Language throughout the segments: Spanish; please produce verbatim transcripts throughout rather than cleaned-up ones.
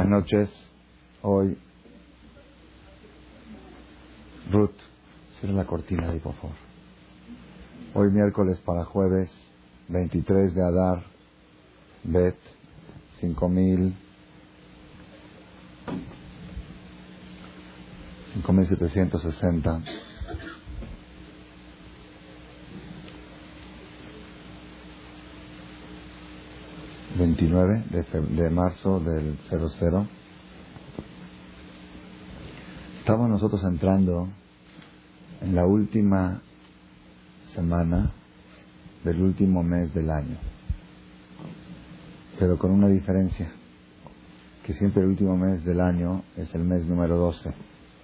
Buenas noches. Hoy, Ruth, cierra la cortina ahí, por favor. Hoy miércoles para jueves, veintitrés de Adar, Bet, cinco mil, cinco mil setecientos sesenta. veintinueve de, de marzo del cero cero. Estamos nosotros entrando en la última semana del último mes del año, pero con una diferencia, que siempre el último mes del año es el mes número doce,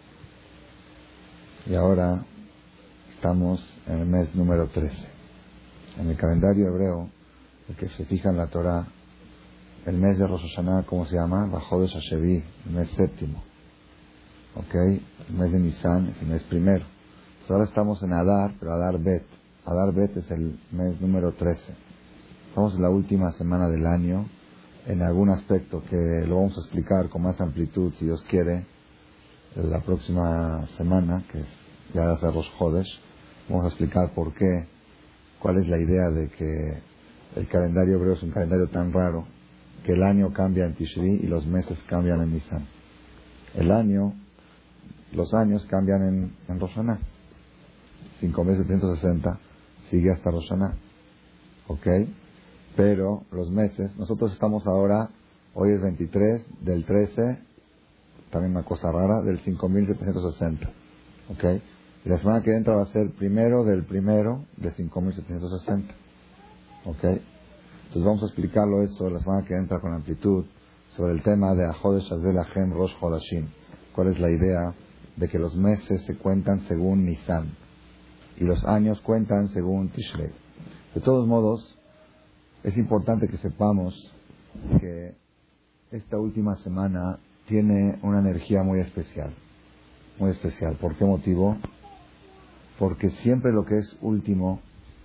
y ahora estamos en el mes número trece. En el calendario hebreo, el que se fija en la Torah, el mes de Rosh Hashanah, ¿cómo se llama? Bajodesh Hashevi, el mes séptimo. ¿Ok? El mes de Nisan es el mes primero. Entonces ahora estamos en Adar, pero Adar Bet. Adar Bet es el mes número trece. Estamos en la última semana del año, en algún aspecto que lo vamos a explicar con más amplitud, si Dios quiere, la próxima semana, que es ya va a ser Rosh Chodesh. Vamos a explicar por qué, cuál es la idea de que el calendario hebreo es un calendario tan raro, que el año cambia en Tishri y los meses cambian en Nisan. El año, los años cambian en, en Rosh Hashanah. cinco mil setecientos sesenta sigue hasta Rosh Hashanah. ¿Ok? Pero los meses, nosotros estamos ahora, hoy es veintitrés del trece, también una cosa rara, del cinco mil setecientos sesenta. ¿Ok? Y la semana que entra va a ser primero del primero de cinco mil setecientos sesenta. ¿Ok? Entonces vamos a explicarlo eso la semana que entra con amplitud sobre el tema de Ahodesh Azel Ahem Rosh Chodashim. ¿Cuál es la idea de que los meses se cuentan según Nisan y los años cuentan según Tishrei? De todos modos, es importante que sepamos que esta última semana tiene una energía muy especial. Muy especial. ¿Por qué motivo? Porque siempre lo que es último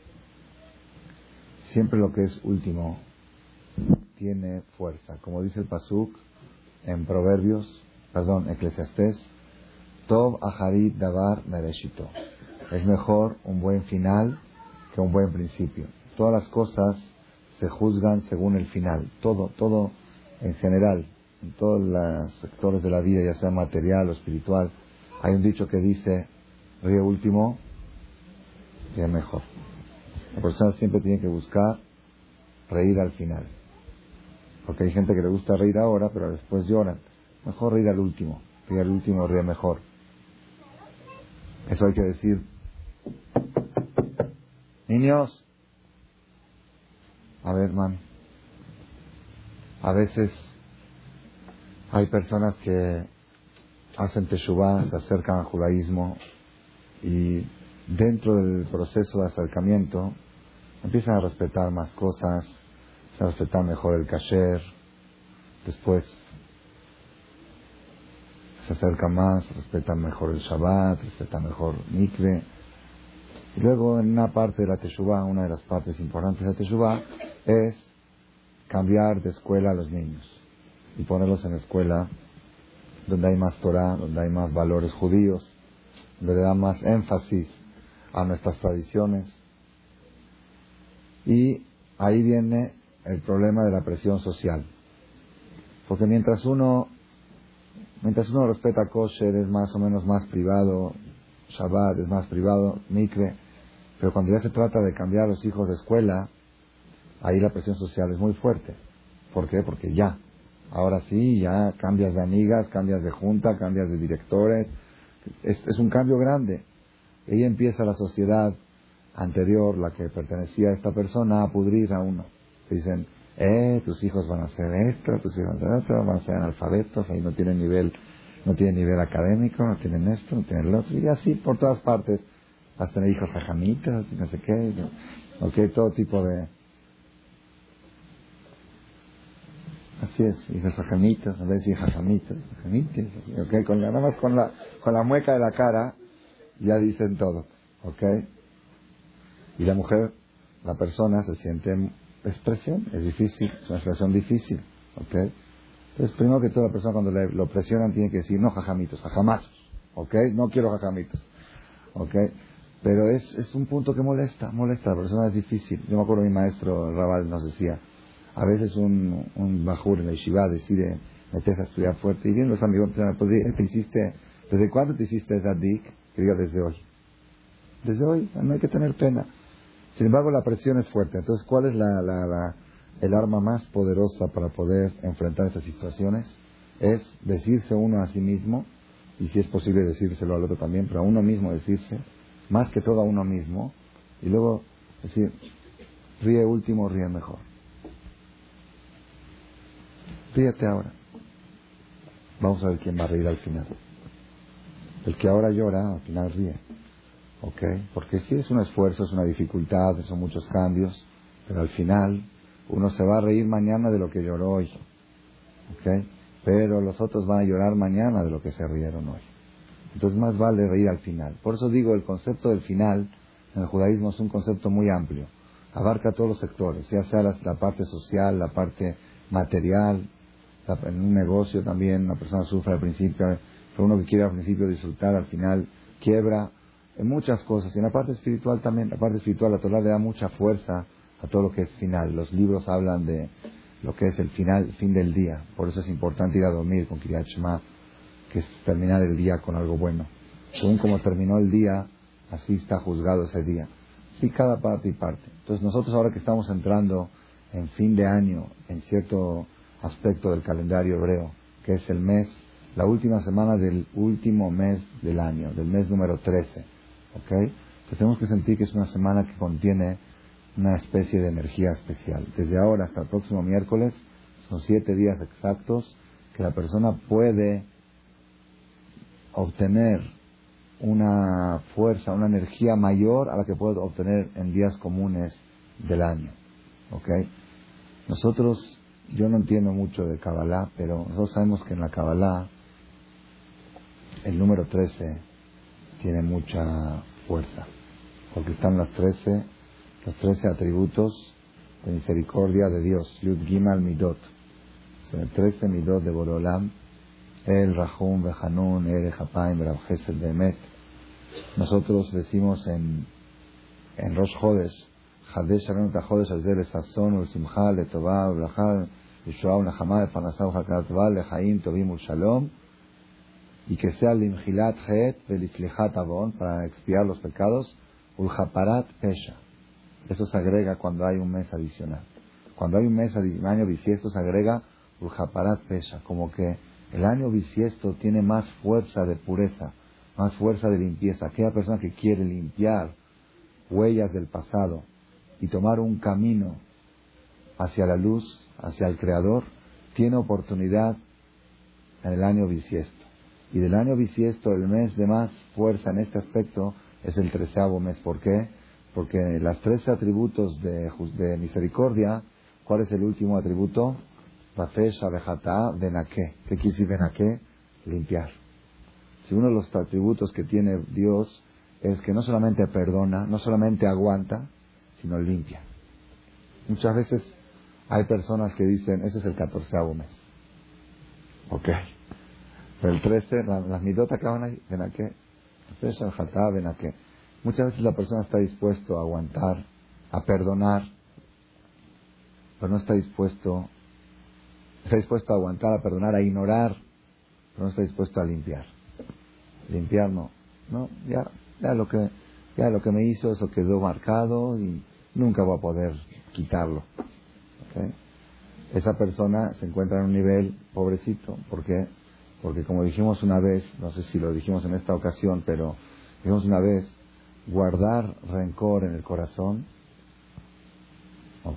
Siempre lo que es último tiene fuerza. Como dice el Pasuk en Proverbios, perdón, Eclesiastés, Tov Aharit Davar Nereshito. Es mejor un buen final que un buen principio. Todas las cosas se juzgan según el final. Todo, todo en general, en todos los sectores de la vida, ya sea material o espiritual. Hay un dicho que dice, ríe último, ríe mejor. La persona siempre tiene que buscar reír al final. Porque hay gente que le gusta reír ahora, pero después lloran. Mejor reír al último. Reír al último, ríe mejor. Eso hay que decir. Niños. A ver, man. A veces hay personas que hacen teshuvá, se acercan al judaísmo y dentro del proceso de acercamiento empiezan a respetar más cosas, a respetar mejor el kasher, después se acercan más, respetan mejor el Shabbat, respetan mejor mikve, y luego en una parte de la teshuvá, una de las partes importantes de la teshuvá, es cambiar de escuela a los niños y ponerlos en escuela donde hay más Torah, donde hay más valores judíos, donde le da más énfasis a nuestras tradiciones. Y ahí viene el problema de la presión social, porque mientras uno mientras uno respeta kosher, es más o menos más privado, Shabbat es más privado, mikve, pero cuando ya se trata de cambiar a los hijos de escuela, ahí la presión social es muy fuerte. ¿Por qué? Porque ya, ahora sí, ya cambias de amigas, cambias de junta, cambias de directores, es, es un cambio grande. Ahí empieza la sociedad anterior, la que pertenecía a esta persona, a pudrir a uno. Dicen, eh, tus hijos van a hacer esto, tus hijos van a hacer esto, van a ser analfabetos, ahí no tienen nivel, no tienen nivel académico, no tienen esto, no tienen lo otro, y así por todas partes. Vas a tener hijos ajamitas, y no sé qué, ¿no? Ok, todo tipo de... Así es, hijas ajamitas, a veces hijas ajamitas, ajamitas, así, ok, con la, nada más con la, con la mueca de la cara, ya dicen todo, ok. Y la mujer, la persona se siente expresión, es difícil, es una expresión difícil, ¿ok? Entonces, primero que todo, la persona cuando le, lo presionan tiene que decir, no jajamitos, jajamazos, ¿ok? No quiero jajamitos, ¿ok? Pero es, es un punto que molesta, molesta, la persona es difícil. Yo me acuerdo mi maestro, el Rabal, nos decía, a veces un, un bajur en la yeshiva decide meterse a estudiar fuerte, y vienen los amigos, pues, ¿te hiciste, ¿desde cuándo te hiciste Zadik? Que diga, desde hoy. Desde hoy, no hay que tener pena. Sin embargo, la presión es fuerte. Entonces, ¿cuál es la, la, la, el arma más poderosa para poder enfrentar estas situaciones? Es decirse uno a sí mismo, y si es posible decírselo al otro también, pero a uno mismo decirse, más que todo a uno mismo, y luego decir, ríe último, ríe mejor. Ríete ahora. Vamos a ver quién va a reír al final. El que ahora llora, al final ríe. ¿Ok? Porque sí es un esfuerzo, es una dificultad, son muchos cambios, pero al final uno se va a reír mañana de lo que lloró hoy. ¿Ok? Pero los otros van a llorar mañana de lo que se rieron hoy. Entonces más vale reír al final. Por eso digo, el concepto del final en el judaísmo es un concepto muy amplio. Abarca todos los sectores, ya sea la, la parte social, la parte material, la, en un negocio también una persona sufre al principio, pero uno que quiere al principio disfrutar, al final quiebra, en muchas cosas. Y en la parte espiritual también, la parte espiritual, la Torah le da mucha fuerza a todo lo que es final. Los libros hablan de lo que es el final, fin del día. Por eso es importante ir a dormir con Kriyat Shema, que es terminar el día con algo bueno. Según como terminó el día, así está juzgado ese día. Sí, cada parte y parte. Entonces nosotros ahora que estamos entrando en fin de año, en cierto aspecto del calendario hebreo, que es el mes, la última semana del último mes del año, del mes número trece, ¿ok? Entonces tenemos que sentir que es una semana que contiene una especie de energía especial. Desde ahora hasta el próximo miércoles son siete días exactos que la persona puede obtener una fuerza, una energía mayor a la que puede obtener en días comunes del año. ¿Ok? Nosotros, yo no entiendo mucho de Kabbalah, pero nosotros sabemos que en la Kabbalah el número trece tiene mucha fuerza, porque están las trece, los trece atributos de misericordia de Dios, Yud Gimal Midot, son trece Midot de Borolam, El Rahum Behanun, El Hapaim, Rav Chesed Bemet. Nosotros decimos en, en Rosh Chodesh, Hadesh Arenu Tachodesh Azel Sazon Ulsimcha Letová Ubrachá Yeshua Unachama Lefanasá Uchakat Tová Lechaim Tovim Ushalom, y que sea Limchilat Het Velislichat Avon, para expiar los pecados, Ulhaparat Pesha. Eso se agrega cuando hay un mes adicional. Cuando hay un mes adicional, año bisiesto, se agrega Ulhaparat Pesha, como que el año bisiesto tiene más fuerza de pureza, más fuerza de limpieza. Aquella persona que quiere limpiar huellas del pasado y tomar un camino hacia la luz, hacia el Creador, tiene oportunidad en el año bisiesto. Y del año bisiesto, el mes de más fuerza en este aspecto es el treceavo mes. ¿Por qué? Porque las trece atributos de, de misericordia, ¿cuál es el último atributo? Rafesha, Bejatá, Benaké. ¿Qué quiere decir Benaké? Limpiar. Si uno de los atributos que tiene Dios es que no solamente perdona, no solamente aguanta, sino limpia. Muchas veces hay personas que dicen, ese es el catorceavo mes. Ok. Pero el trece, las midot acaban ahí, Benaké. Rafesha, Bejatá, Benaké. Muchas veces la persona está dispuesto a aguantar, a perdonar, pero no está dispuesto, está dispuesto a aguantar, a perdonar, a ignorar, pero no está dispuesto a limpiar. Limpiar no, no, ya, ya lo que, ya lo que me hizo, eso quedó marcado y nunca voy a poder quitarlo. ¿Okay? Esa persona se encuentra en un nivel pobrecito. ¿Por qué? Porque como dijimos una vez, no sé si lo dijimos en esta ocasión, pero dijimos una vez, guardar rencor en el corazón, ¿ok?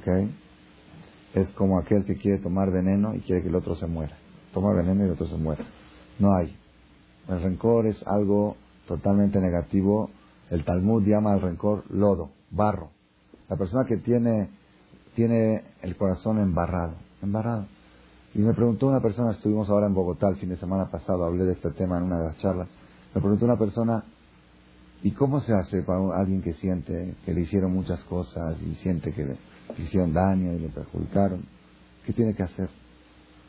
Es como aquel que quiere tomar veneno y quiere que el otro se muera. Toma veneno y el otro se muera. No hay. El rencor es algo totalmente negativo. El Talmud llama al rencor lodo, barro. La persona que tiene, tiene el corazón embarrado, embarrado. Y me preguntó una persona, estuvimos ahora en Bogotá el fin de semana pasado, hablé de este tema en una de las charlas, me preguntó una persona, ¿y cómo se hace para alguien que siente que le hicieron muchas cosas y siente que le hicieron daño y le perjudicaron? ¿Qué tiene que hacer?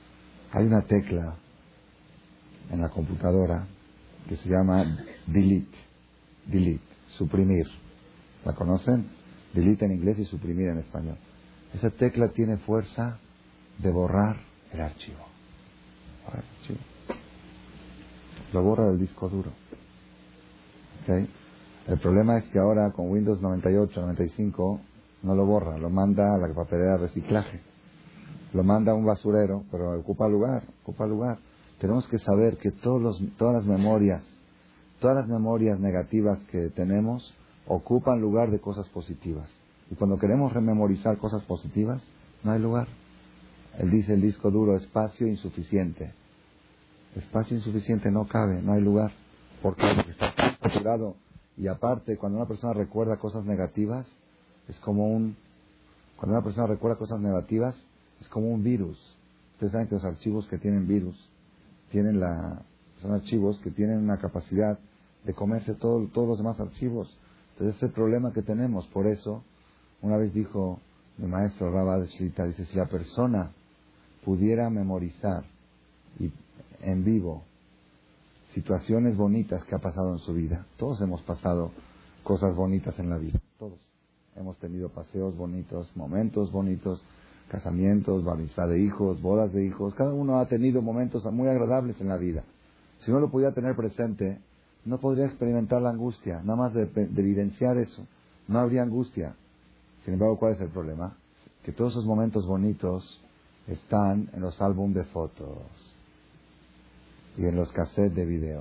Hay una tecla en la computadora que se llama delete, delete, suprimir. ¿La conocen? Delete en inglés y suprimir en español. Esa tecla tiene fuerza de borrar el archivo. Borrar el archivo. Lo borra del disco duro. ¿Okay? El problema es que ahora con Windows noventa y ocho, noventa y cinco no lo borra, lo manda a la papelera de reciclaje. Lo manda a un basurero, pero ocupa lugar, ocupa lugar. Tenemos que saber que todos los, todas las memorias, todas las memorias negativas que tenemos ocupan lugar de cosas positivas. Y cuando queremos rememorizar cosas positivas, no hay lugar. Él dice el disco duro, espacio insuficiente. Espacio insuficiente, no cabe, no hay lugar. ¿Por qué? Porque está saturado. Y aparte, cuando una persona recuerda cosas negativas, es como un... Cuando una persona recuerda cosas negativas, es como un virus. Ustedes saben que los archivos que tienen virus, tienen la... son archivos que tienen una capacidad de comerse todo, todos los demás archivos. Entonces, ese es el problema que tenemos. Por eso, una vez dijo mi maestro Rabba de Shlita, dice, si la persona pudiera memorizar y en vivo situaciones bonitas que ha pasado en su vida. Todos hemos pasado cosas bonitas en la vida, todos. Hemos tenido paseos bonitos, momentos bonitos, casamientos, bautizada de hijos, bodas de hijos. Cada uno ha tenido momentos muy agradables en la vida. Si no lo pudiera tener presente, no podría experimentar la angustia. Nada más de, de vivenciar eso, no habría angustia. Sin embargo, ¿cuál es el problema? Que todos esos momentos bonitos están en los álbumes de fotos y en los cassettes de video.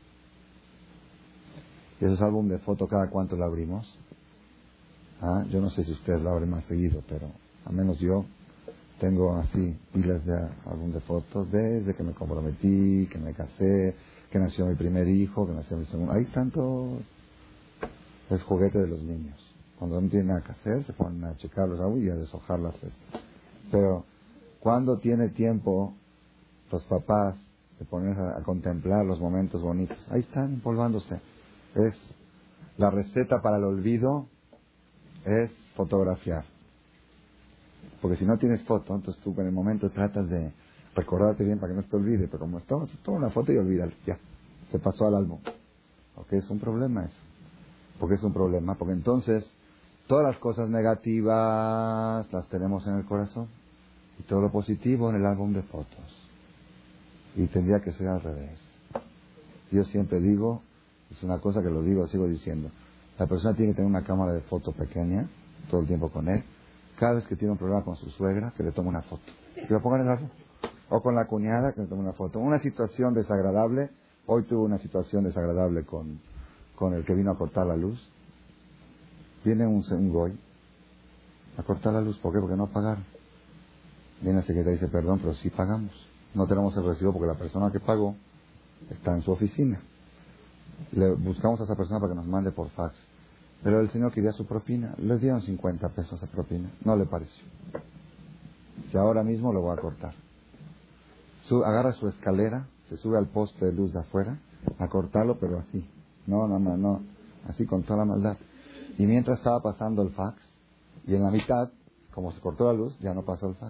Y esos álbumes de fotos, ¿cada cuánto lo abrimos? ¿Ah? Yo no sé si ustedes lo abren más seguido, pero al menos yo tengo así pilas de álbum de fotos desde que me comprometí, que me casé, que nació mi primer hijo, que nació mi segundo. Ahí están todos. Es juguete de los niños. Cuando no tienen nada que hacer, se ponen a checar los álbumes y a deshojar las cestas. Pero ¿cuándo tiene tiempo los papás de ponerse a, a contemplar los momentos bonitos? Ahí están empolvándose. Es la receta para el olvido, es fotografiar. Porque si no tienes foto, entonces tú en el momento tratas de recordarte bien para que no se te olvide, pero como está, toma una foto y olvídalo, ya, se pasó al álbum. ¿Ok? Es un problema eso. ¿Por qué es un problema? Porque entonces todas las cosas negativas las tenemos en el corazón y todo lo positivo en el álbum de fotos. Y tendría que ser al revés. Yo siempre digo, es una cosa que lo digo, sigo diciendo, la persona tiene que tener una cámara de foto pequeña todo el tiempo con él. Cada vez que tiene un problema con su suegra, que le tome una foto. Que lo pongan en el álbum. O con la cuñada, que le tome una foto. Una situación desagradable. Hoy tuve una situación desagradable con, con el que vino a cortar la luz. Viene un, un goy a cortar la luz. ¿Por qué? Porque no pagaron. Viene el secretario y dice, perdón, pero sí pagamos. No tenemos el recibo porque la persona que pagó está en su oficina. Le buscamos a esa persona para que nos mande por fax. Pero el señor quería su propina. Le dieron cincuenta pesos a propina. No le pareció. Si ahora mismo lo voy a cortar. Su, agarra su escalera, se sube al poste de luz de afuera, a cortarlo, pero así. No, no, no, no. Así con toda la maldad. Y mientras estaba pasando el fax, y en la mitad, como se cortó la luz, ya no pasó el fax.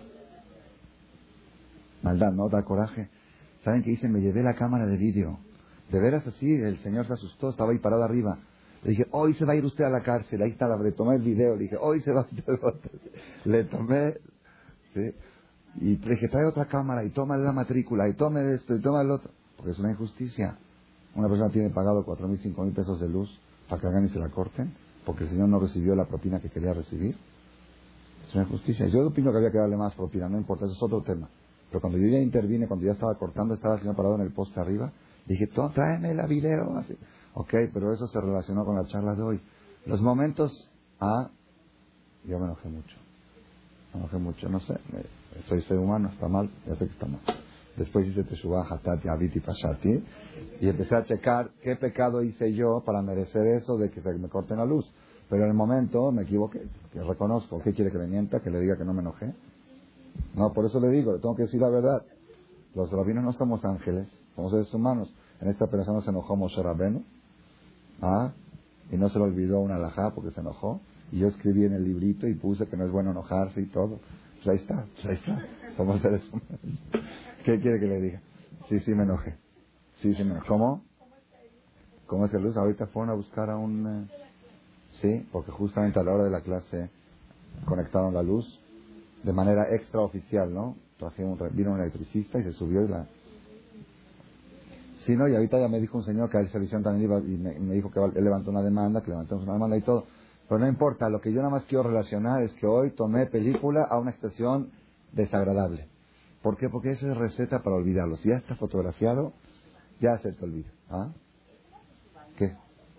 Maldad, ¿no? Da coraje. ¿Saben qué hice? Me llevé la cámara de vídeo. De veras así, el señor se asustó, estaba ahí parado arriba. Le dije, hoy se va a ir usted a la cárcel. Ahí está, la, le tomé el video. Le dije, hoy se va usted a la cárcel. Le tomé, ¿sí? Y le dije, trae otra cámara y toma la matrícula y tome esto y toma el otro. Porque es una injusticia. Una persona tiene pagado cuatro mil, cinco mil pesos de luz para que hagan y se la corten, porque el señor no recibió la propina que quería recibir. Es una injusticia. Yo opino que había que darle más propina, no importa, eso es otro tema. Pero cuando yo ya intervine, cuando ya estaba cortando, estaba el señor parado en el poste arriba, dije, tráeme la video. Así. Ok, pero eso se relacionó con la charla de hoy. Los momentos, ah, yo me enojé mucho. Me enojé mucho, no sé, me, soy ser humano, está mal, ya sé que está mal. Después hice Teshuvah, Hatati, Abiti, Pashati, y empecé a checar qué pecado hice yo para merecer eso de que se me corten la luz. Pero en el momento me equivoqué, que reconozco. ¿Qué quiere que le mienta? ¿Que le diga que no me enojé? No, por eso le digo, le tengo que decir la verdad. Los rabinos no somos ángeles, somos seres humanos. En esta persona se enojó Moshe Rabbeinu, ¿ah? Y no se le olvidó una alajá porque se enojó. Y yo escribí en el librito y puse que no es bueno enojarse y todo. Pues ahí está, pues ahí está. somos seres humanos. ¿Qué quiere que le diga? Sí, sí me enojé. Sí, sí me enojé. ¿Cómo? ¿Cómo es que luz? Ahorita fueron a buscar a un... Eh... Sí, porque justamente a la hora de la clase conectaron la luz de manera extraoficial, ¿no? Trajeron, vino un electricista y se subió y la... Sí, ¿no? Y ahorita ya me dijo un señor que a esa visión también iba y me, me dijo que él levantó una demanda, que levantamos una demanda y todo. Pero no importa, lo que yo nada más quiero relacionar es que hoy tomé película a una estación desagradable. ¿Por qué? Porque esa es receta para olvidarlo. Si ya está fotografiado, ya se te olvida. ¿Ah? ¿Qué?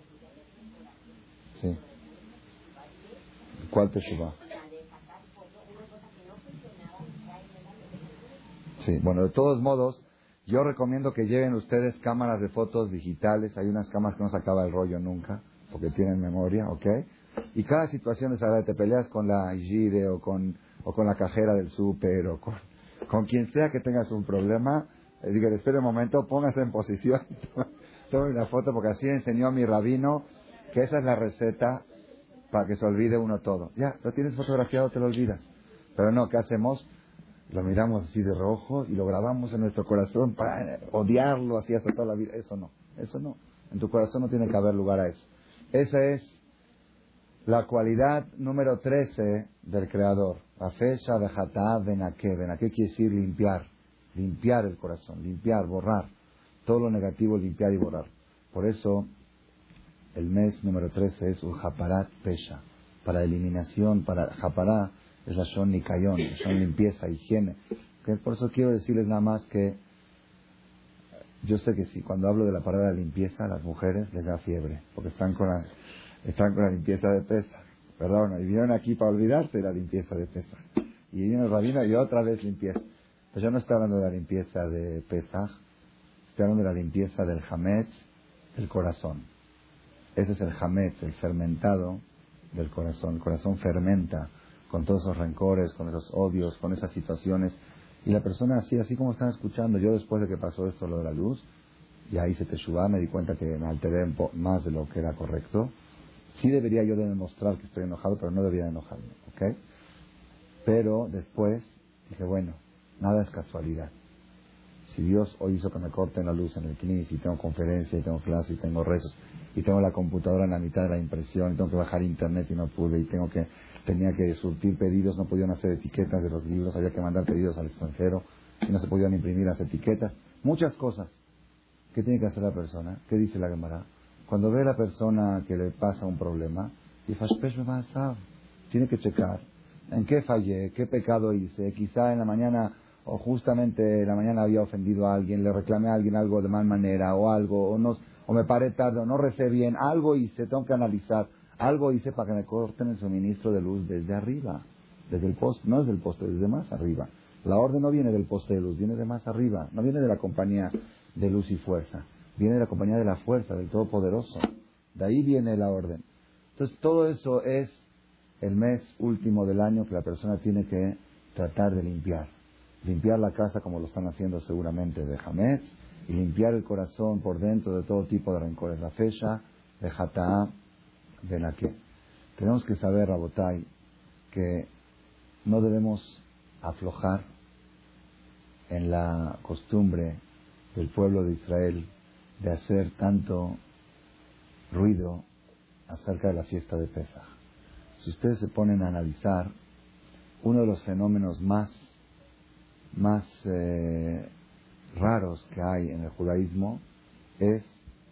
Sí. ¿Cuál teshuva? Sí, bueno, de todos modos, yo recomiendo que lleven ustedes cámaras de fotos digitales. Hay unas cámaras que no se acaba el rollo nunca, porque tienen memoria, ¿ok? Y cada situación desagradable, te peleas con la Gide o con, o con la cajera del súper o con, con quien sea que tengas un problema, eh, dígale, espere un momento, póngase en posición, tome una foto, porque así enseñó a mi rabino que esa es la receta para que se olvide uno todo. Ya, lo tienes fotografiado, te lo olvidas. Pero no, ¿qué hacemos? Lo miramos así de rojo y lo grabamos en nuestro corazón para odiarlo así hasta toda la vida. Eso no, eso no. En tu corazón no tiene que haber lugar a eso. Esa es la cualidad número trece del Creador. La fecha de Hatá Benaké. Benaké quiere decir limpiar. Limpiar el corazón, limpiar, borrar. Todo lo negativo, limpiar y borrar. Por eso, el mes número trece es un Japarat Pesha. Para eliminación, para Japará es la Shon Nikayon, la Shon limpieza, higiene. ¿Okay? Por eso quiero decirles nada más que yo sé que sí, cuando hablo de la palabra limpieza, a las mujeres les da fiebre, porque están con la, están con la limpieza de Pesaj, ¿verdad? Y vinieron aquí para olvidarse de la limpieza de Pesaj. Y vino el rabino y otra vez limpieza. Pues yo no estoy hablando de la limpieza de Pesaj, estoy hablando de la limpieza del Hametz, del corazón. Ese es el Hametz, el fermentado del corazón. El corazón fermenta con todos esos rencores, con esos odios, con esas situaciones. Y la persona así, así como están escuchando, yo después de que pasó esto, lo de la luz, y ahí se teshuvá, me di cuenta que me alteré un po más de lo que era correcto. Sí debería yo de demostrar que estoy enojado, pero no debería de enojarme, ¿ok? Pero después dije, bueno, nada es casualidad. Si Dios hoy hizo que me corten la luz en el C N I S, y tengo conferencia, y tengo clase, y tengo rezos, y tengo la computadora en la mitad de la impresión, y tengo que bajar internet y no pude, y tengo que tenía que surtir pedidos, no podían hacer etiquetas de los libros, había que mandar pedidos al extranjero, y no se podían imprimir las etiquetas, muchas cosas. ¿Qué tiene que hacer la persona? ¿Qué dice la Gemara? Cuando ve a la persona que le pasa un problema, tiene que checar en qué fallé, qué pecado hice, quizá en la mañana o justamente en la mañana había ofendido a alguien, le reclamé a alguien algo de mal manera o algo, o, no, o me paré tarde, o no recé bien, algo hice, tengo que analizar, algo hice para que me corten el suministro de luz desde arriba, desde el poste, no desde el poste, desde más arriba. La orden no viene del poste de luz, viene de más arriba, no viene de la compañía de luz y fuerza, viene de la compañía de la fuerza, del Todopoderoso. De ahí viene la orden. Entonces todo eso es el mes último del año que la persona tiene que tratar de limpiar. Limpiar la casa como lo están haciendo seguramente de Hametz, y limpiar el corazón por dentro de todo tipo de rencores. La fecha de Hatá de Naké. Tenemos que saber, Rabotai, que no debemos aflojar en la costumbre del pueblo de Israel de hacer tanto ruido acerca de la fiesta de Pesaj. Si ustedes se ponen a analizar, uno de los fenómenos más más eh, raros que hay en el judaísmo es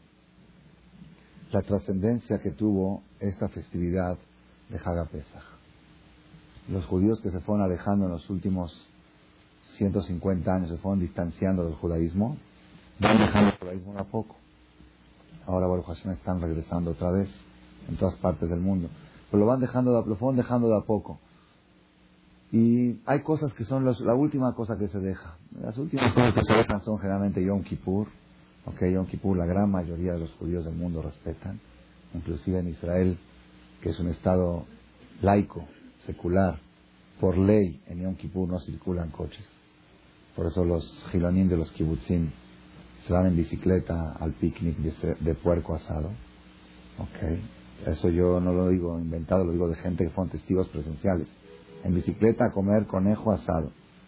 la trascendencia que tuvo esta festividad de Hag Pesaj. Los judíos que se fueron alejando en los últimos ciento cincuenta años, se fueron distanciando del judaísmo, van dejando el judaísmo a poco. Ahora, Baruch Hashem, están regresando otra vez en todas partes del mundo, pero lo van dejando, lo fueron dejando de a poco. Y hay cosas que son los, la última cosa que se deja. Las últimas cosas que se dejan son generalmente Yom Kippur. Ok, Yom Kippur la gran mayoría de los judíos del mundo respetan. Inclusive en Israel, que es un estado laico, secular. Por ley, en Yom Kippur no circulan coches. Por eso los gilonim de los kibutzim se van en bicicleta al picnic de, de puerco asado. Ok, eso yo no lo digo inventado, lo digo de gente que fueron testigos presenciales. En bicicleta a comer conejo asado.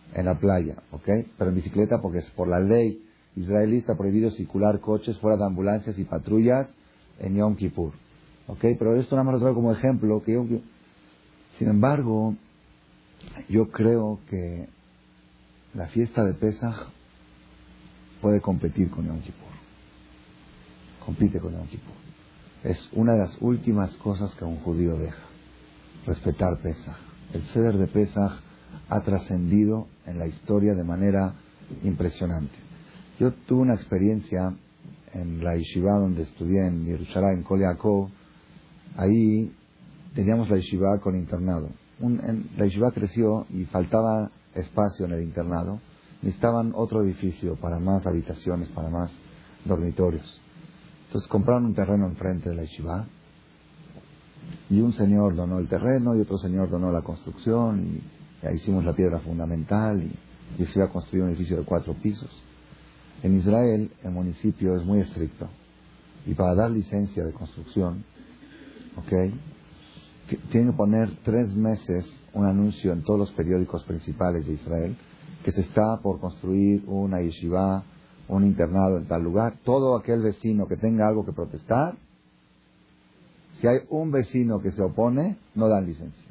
en la playa, ¿ok? Pero en bicicleta porque es por la ley israelí está prohibido circular coches fuera de ambulancias y patrullas en Yom Kippur, ¿ok? Pero esto nada más lo traigo como ejemplo. Que yo, sin embargo, yo creo que la fiesta de Pesaj puede competir con Yom Kippur. Compite con Yom Kippur. Es una de las últimas cosas que un judío deja. Respetar Pesaj. El Seder de Pesaj ha trascendido en la historia de manera impresionante. Yo tuve una experiencia en la yeshiva donde estudié en Yerushalayim, en Kol Yaakov. Ahí teníamos la yeshiva con internado. Un, en, la yeshiva creció y faltaba espacio en el internado. Necesitaban otro edificio para más habitaciones, para más dormitorios. Entonces compraron un terreno enfrente de la yeshiva y un señor donó el terreno y otro señor donó la construcción y, y ahí hicimos la piedra fundamental y, y se iba a construir un edificio de cuatro pisos. En Israel el municipio es muy estricto y para dar licencia de construcción, ¿ok?, que tienen que poner tres meses un anuncio en todos los periódicos principales de Israel que se está por construir una yeshiva, un internado en tal lugar. Todo aquel vecino que tenga algo que protestar, si hay un vecino que se opone, no dan licencia.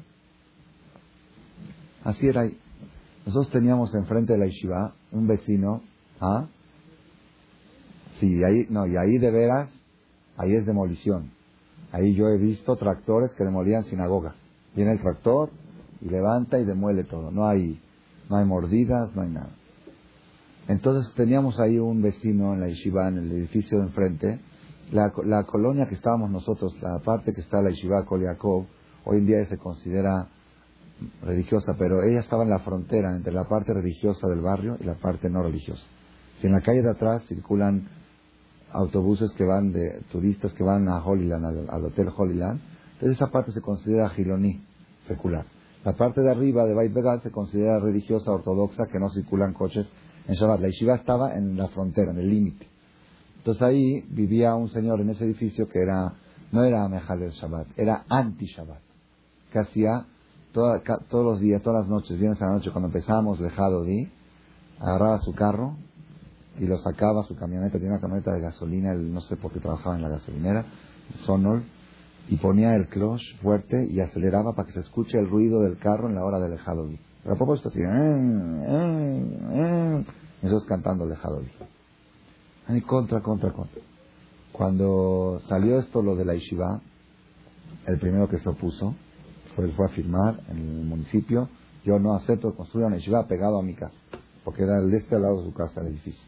Así era ahí. Nosotros teníamos enfrente de la yeshiva un vecino, ¿ah? Sí, ahí, no, y ahí de veras, ahí es demolición. Ahí yo he visto tractores que demolían sinagogas. Viene el tractor y levanta y demuele todo. No hay, no hay mordidas, no hay nada. Entonces teníamos ahí un vecino en la yeshiva, en el edificio de enfrente. La, la colonia que estábamos nosotros, la parte que está la yeshiva Kol Yaakov, hoy en día se considera religiosa, pero ella estaba en la frontera entre la parte religiosa del barrio y la parte no religiosa. Si en la calle de atrás circulan autobuses que van de turistas que van a Holy Land, al, al hotel Holy Land, entonces esa parte se considera giloní, secular. La parte de arriba de Beit Begal se considera religiosa, ortodoxa, que no circulan coches en Shabbat. La yeshiva estaba en la frontera, en el límite. Entonces ahí vivía un señor en ese edificio que era, no era Mejal el Shabbat, era anti-Shabbat, que hacía toda, ca, todos los días, todas las noches, viernes a la noche, cuando empezábamos Lejado Di, agarraba su carro y lo sacaba, su camioneta, tenía una camioneta de gasolina, él no sé por qué trabajaba en la gasolinera, Sonol, y ponía el clutch fuerte y aceleraba para que se escuche el ruido del carro en la hora de Lejado Di. Pero a poco esto así, eh, eh, eh, y nosotros cantando Lejado Di. Y contra, contra, contra. Cuando salió esto, lo de la yeshiva, el primero que se opuso fue, fue a firmar en el municipio: yo no acepto construir una yeshiva pegado a mi casa, porque era el de este lado de su casa el edificio.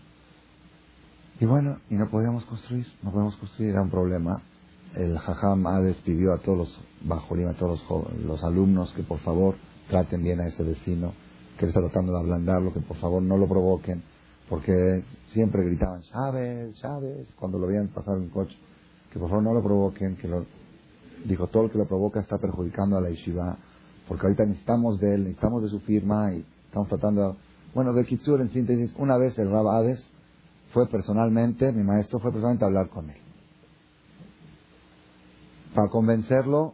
Y bueno, y no podíamos construir, no podíamos construir, era un problema. El Jajam Hades pidió a todos los bajolim, a todos los, los alumnos, que por favor traten bien a ese vecino, que le está tratando de ablandarlo, que por favor no lo provoquen, porque siempre gritaban Chávez, Chávez, cuando lo veían pasar en coche, que por favor no lo provoquen, que lo, dijo, todo el que lo provoca está perjudicando a la yeshiva, porque ahorita necesitamos de él, necesitamos de su firma y estamos tratando de... Bueno, de Kitzur, en síntesis, una vez el Rab Hades fue personalmente, mi maestro fue personalmente a hablar con él, para convencerlo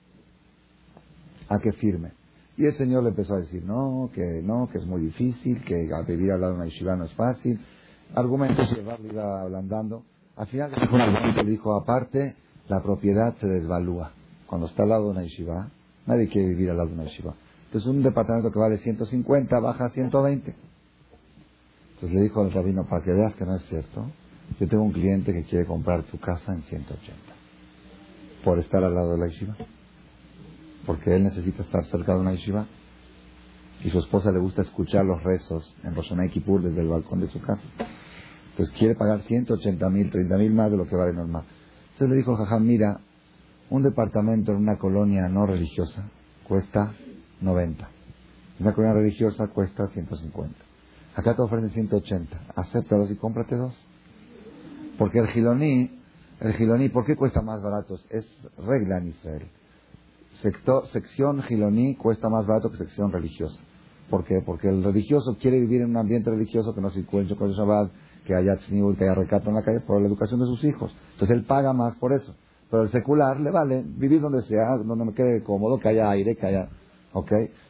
a que firme. Y el señor le empezó a decir, no, que no, que es muy difícil, que vivir al lado de una yeshiva no es fácil. Argumentos y el Rab le iba ablandando. Al final le dijo un argumento, le dijo, aparte, la propiedad se desvalúa. Cuando está al lado de una yeshiva, nadie quiere vivir al lado de una yeshiva. Entonces un departamento que vale ciento cincuenta baja a ciento veinte. Entonces le dijo al rabino, para que veas que no es cierto, yo tengo un cliente que quiere comprar tu casa en ciento ochenta por estar al lado de la yeshiva, porque él necesita estar cerca de una yeshiva y su esposa le gusta escuchar los rezos en Rosh Hashanah y Kippur desde el balcón de su casa. Entonces quiere pagar ciento ochenta mil, treinta mil más de lo que vale normal. Entonces le dijo el jajam, mira, un departamento en una colonia no religiosa cuesta noventa, en una colonia religiosa cuesta ciento cincuenta. Acá te ofrecen ciento ochenta, acéptalos y cómprate dos. Porque el giloní, el giloní, ¿por qué cuesta más barato? Es regla en Israel. Sector, sección giloní cuesta más barato que sección religiosa. ¿Por qué? Porque el religioso quiere vivir en un ambiente religioso que no circule con el Shabbat, que haya tzniut, que haya recato en la calle por la educación de sus hijos. Entonces él paga más por eso. Pero el secular le vale vivir donde sea, donde me quede cómodo, que haya aire, que haya... ¿Ok?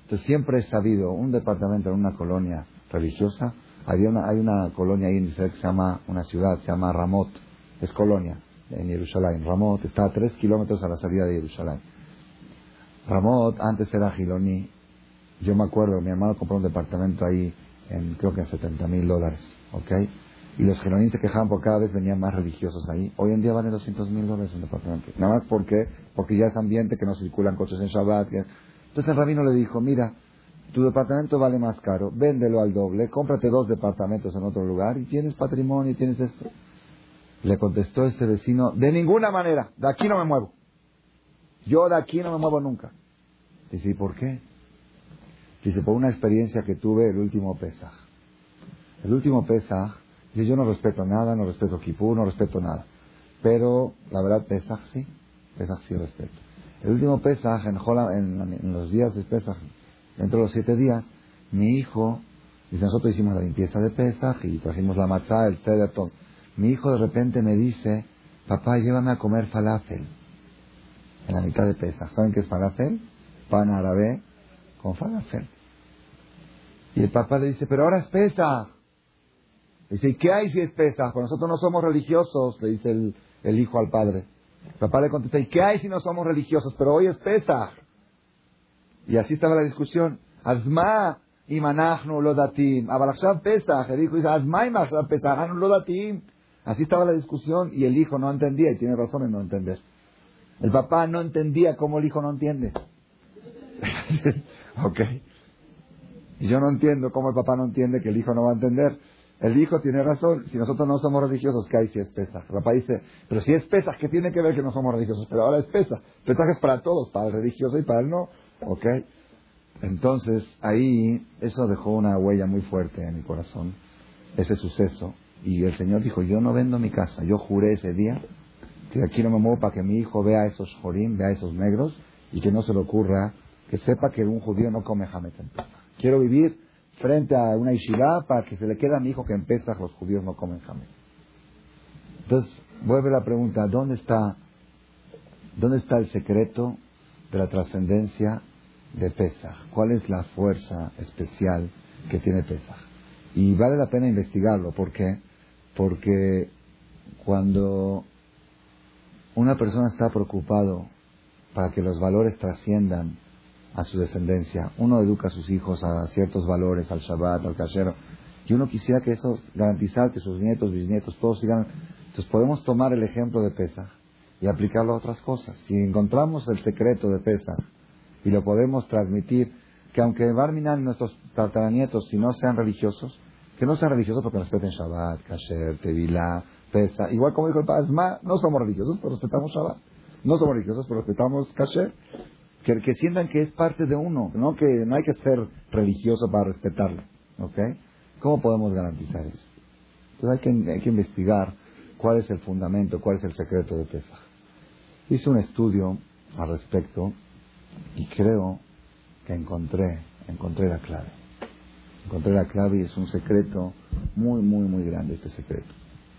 Entonces siempre he sabido, un departamento en una colonia religiosa, había una, hay una colonia ahí en Israel que se llama, una ciudad, se llama Ramot, es colonia, en Jerusalén. Ramot está a tres kilómetros a la salida de Jerusalén. Ramot antes era Giloní. Yo me acuerdo, mi hermano compró un departamento ahí, en creo que en setenta mil dólares, ¿ok? Y los giloníes se quejaban porque cada vez venían más religiosos ahí. Hoy en día vale doscientos mil dólares un departamento. Nada más porque, porque ya es ambiente, que no circulan coches en Shabbat. Que... Entonces el rabino le dijo, mira, tu departamento vale más caro, véndelo al doble, cómprate dos departamentos en otro lugar y tienes patrimonio y tienes esto. Le contestó este vecino, de ninguna manera, de aquí no me muevo. Yo de aquí no me muevo nunca. Dice, ¿y por qué? Dice, por una experiencia que tuve el último Pesaj. El último Pesaj, dice, yo no respeto nada, no respeto Kipur, no respeto nada. Pero, la verdad, Pesaj sí, Pesaj sí respeto. El último Pesaj, en, Hola, en, en los días de Pesaj, dentro de los siete días, mi hijo, dice, nosotros hicimos la limpieza de Pesaj y trajimos la matzá, el ceder, todo. Mi hijo de repente me dice, papá, llévame a comer falafel. En la mitad de Pesaj. ¿Saben qué es falafel? Pan árabe con falafel. Y el papá le dice, pero ahora es Pesaj. Dice, ¿y qué hay si es Pesaj? Pues nosotros no somos religiosos, le dice el, el hijo al padre. El papá le contesta, ¿y qué hay si no somos religiosos? Pero hoy es Pesaj. Y así estaba la discusión. Azma y manachnu lo datim. Abalachshav Pesaj. El hijo dice, Azma y manachnu Pesaj. Anu lo datim. Así estaba la discusión y el hijo no entendía, y tiene razón en no entender. El papá no entendía cómo el hijo no entiende. Ok. Y yo no entiendo cómo el papá no entiende que el hijo no va a entender. El hijo tiene razón. Si nosotros no somos religiosos, ¿qué hay si es Pesaj? El papá dice, pero si es Pesaj, ¿qué tiene que ver que no somos religiosos? Pero ahora es Pesaj. Pesaj es para todos, para el religioso y para el no. Ok. Entonces, ahí, eso dejó una huella muy fuerte en mi corazón, ese suceso. Y el Señor dijo, yo no vendo mi casa. Yo juré ese día que aquí no me muevo para que mi hijo vea esos jorim, vea esos negros, y que no se le ocurra, que sepa que un judío no come hametz en Pesaj. Quiero vivir frente a una yeshiva para que se le quede a mi hijo que en Pesaj los judíos no comen hametz. Entonces, vuelve la pregunta, ¿dónde está, dónde está el secreto de la trascendencia de Pesaj? ¿Cuál es la fuerza especial que tiene Pesaj? Y vale la pena investigarlo. ¿Por qué? Porque cuando una persona está preocupado para que los valores trasciendan a su descendencia, uno educa a sus hijos a ciertos valores, al Shabbat, al Kasher, y uno quisiera que eso, garantizar que sus nietos, bisnietos, todos sigan. Entonces podemos tomar el ejemplo de Pesaj y aplicarlo a otras cosas. Si encontramos el secreto de Pesaj y lo podemos transmitir, que aunque Barminan, nuestros tataranietos, si no sean religiosos, que no sean religiosos porque respeten Shabbat, Kasher, Tevilá, Pesaj. Igual como dijo el Pazma, no somos religiosos, pero respetamos Shabbat. No somos religiosos, pero respetamos Kasher. Que, que sientan que es parte de uno, ¿no? Que no hay que ser religioso para respetarlo. ¿Ok? ¿Cómo podemos garantizar eso? Entonces hay que, hay que investigar cuál es el fundamento, cuál es el secreto de Pesaj. Hice un estudio al respecto y creo que encontré, encontré la clave. Encontré la clave y es un secreto muy, muy, muy grande este secreto.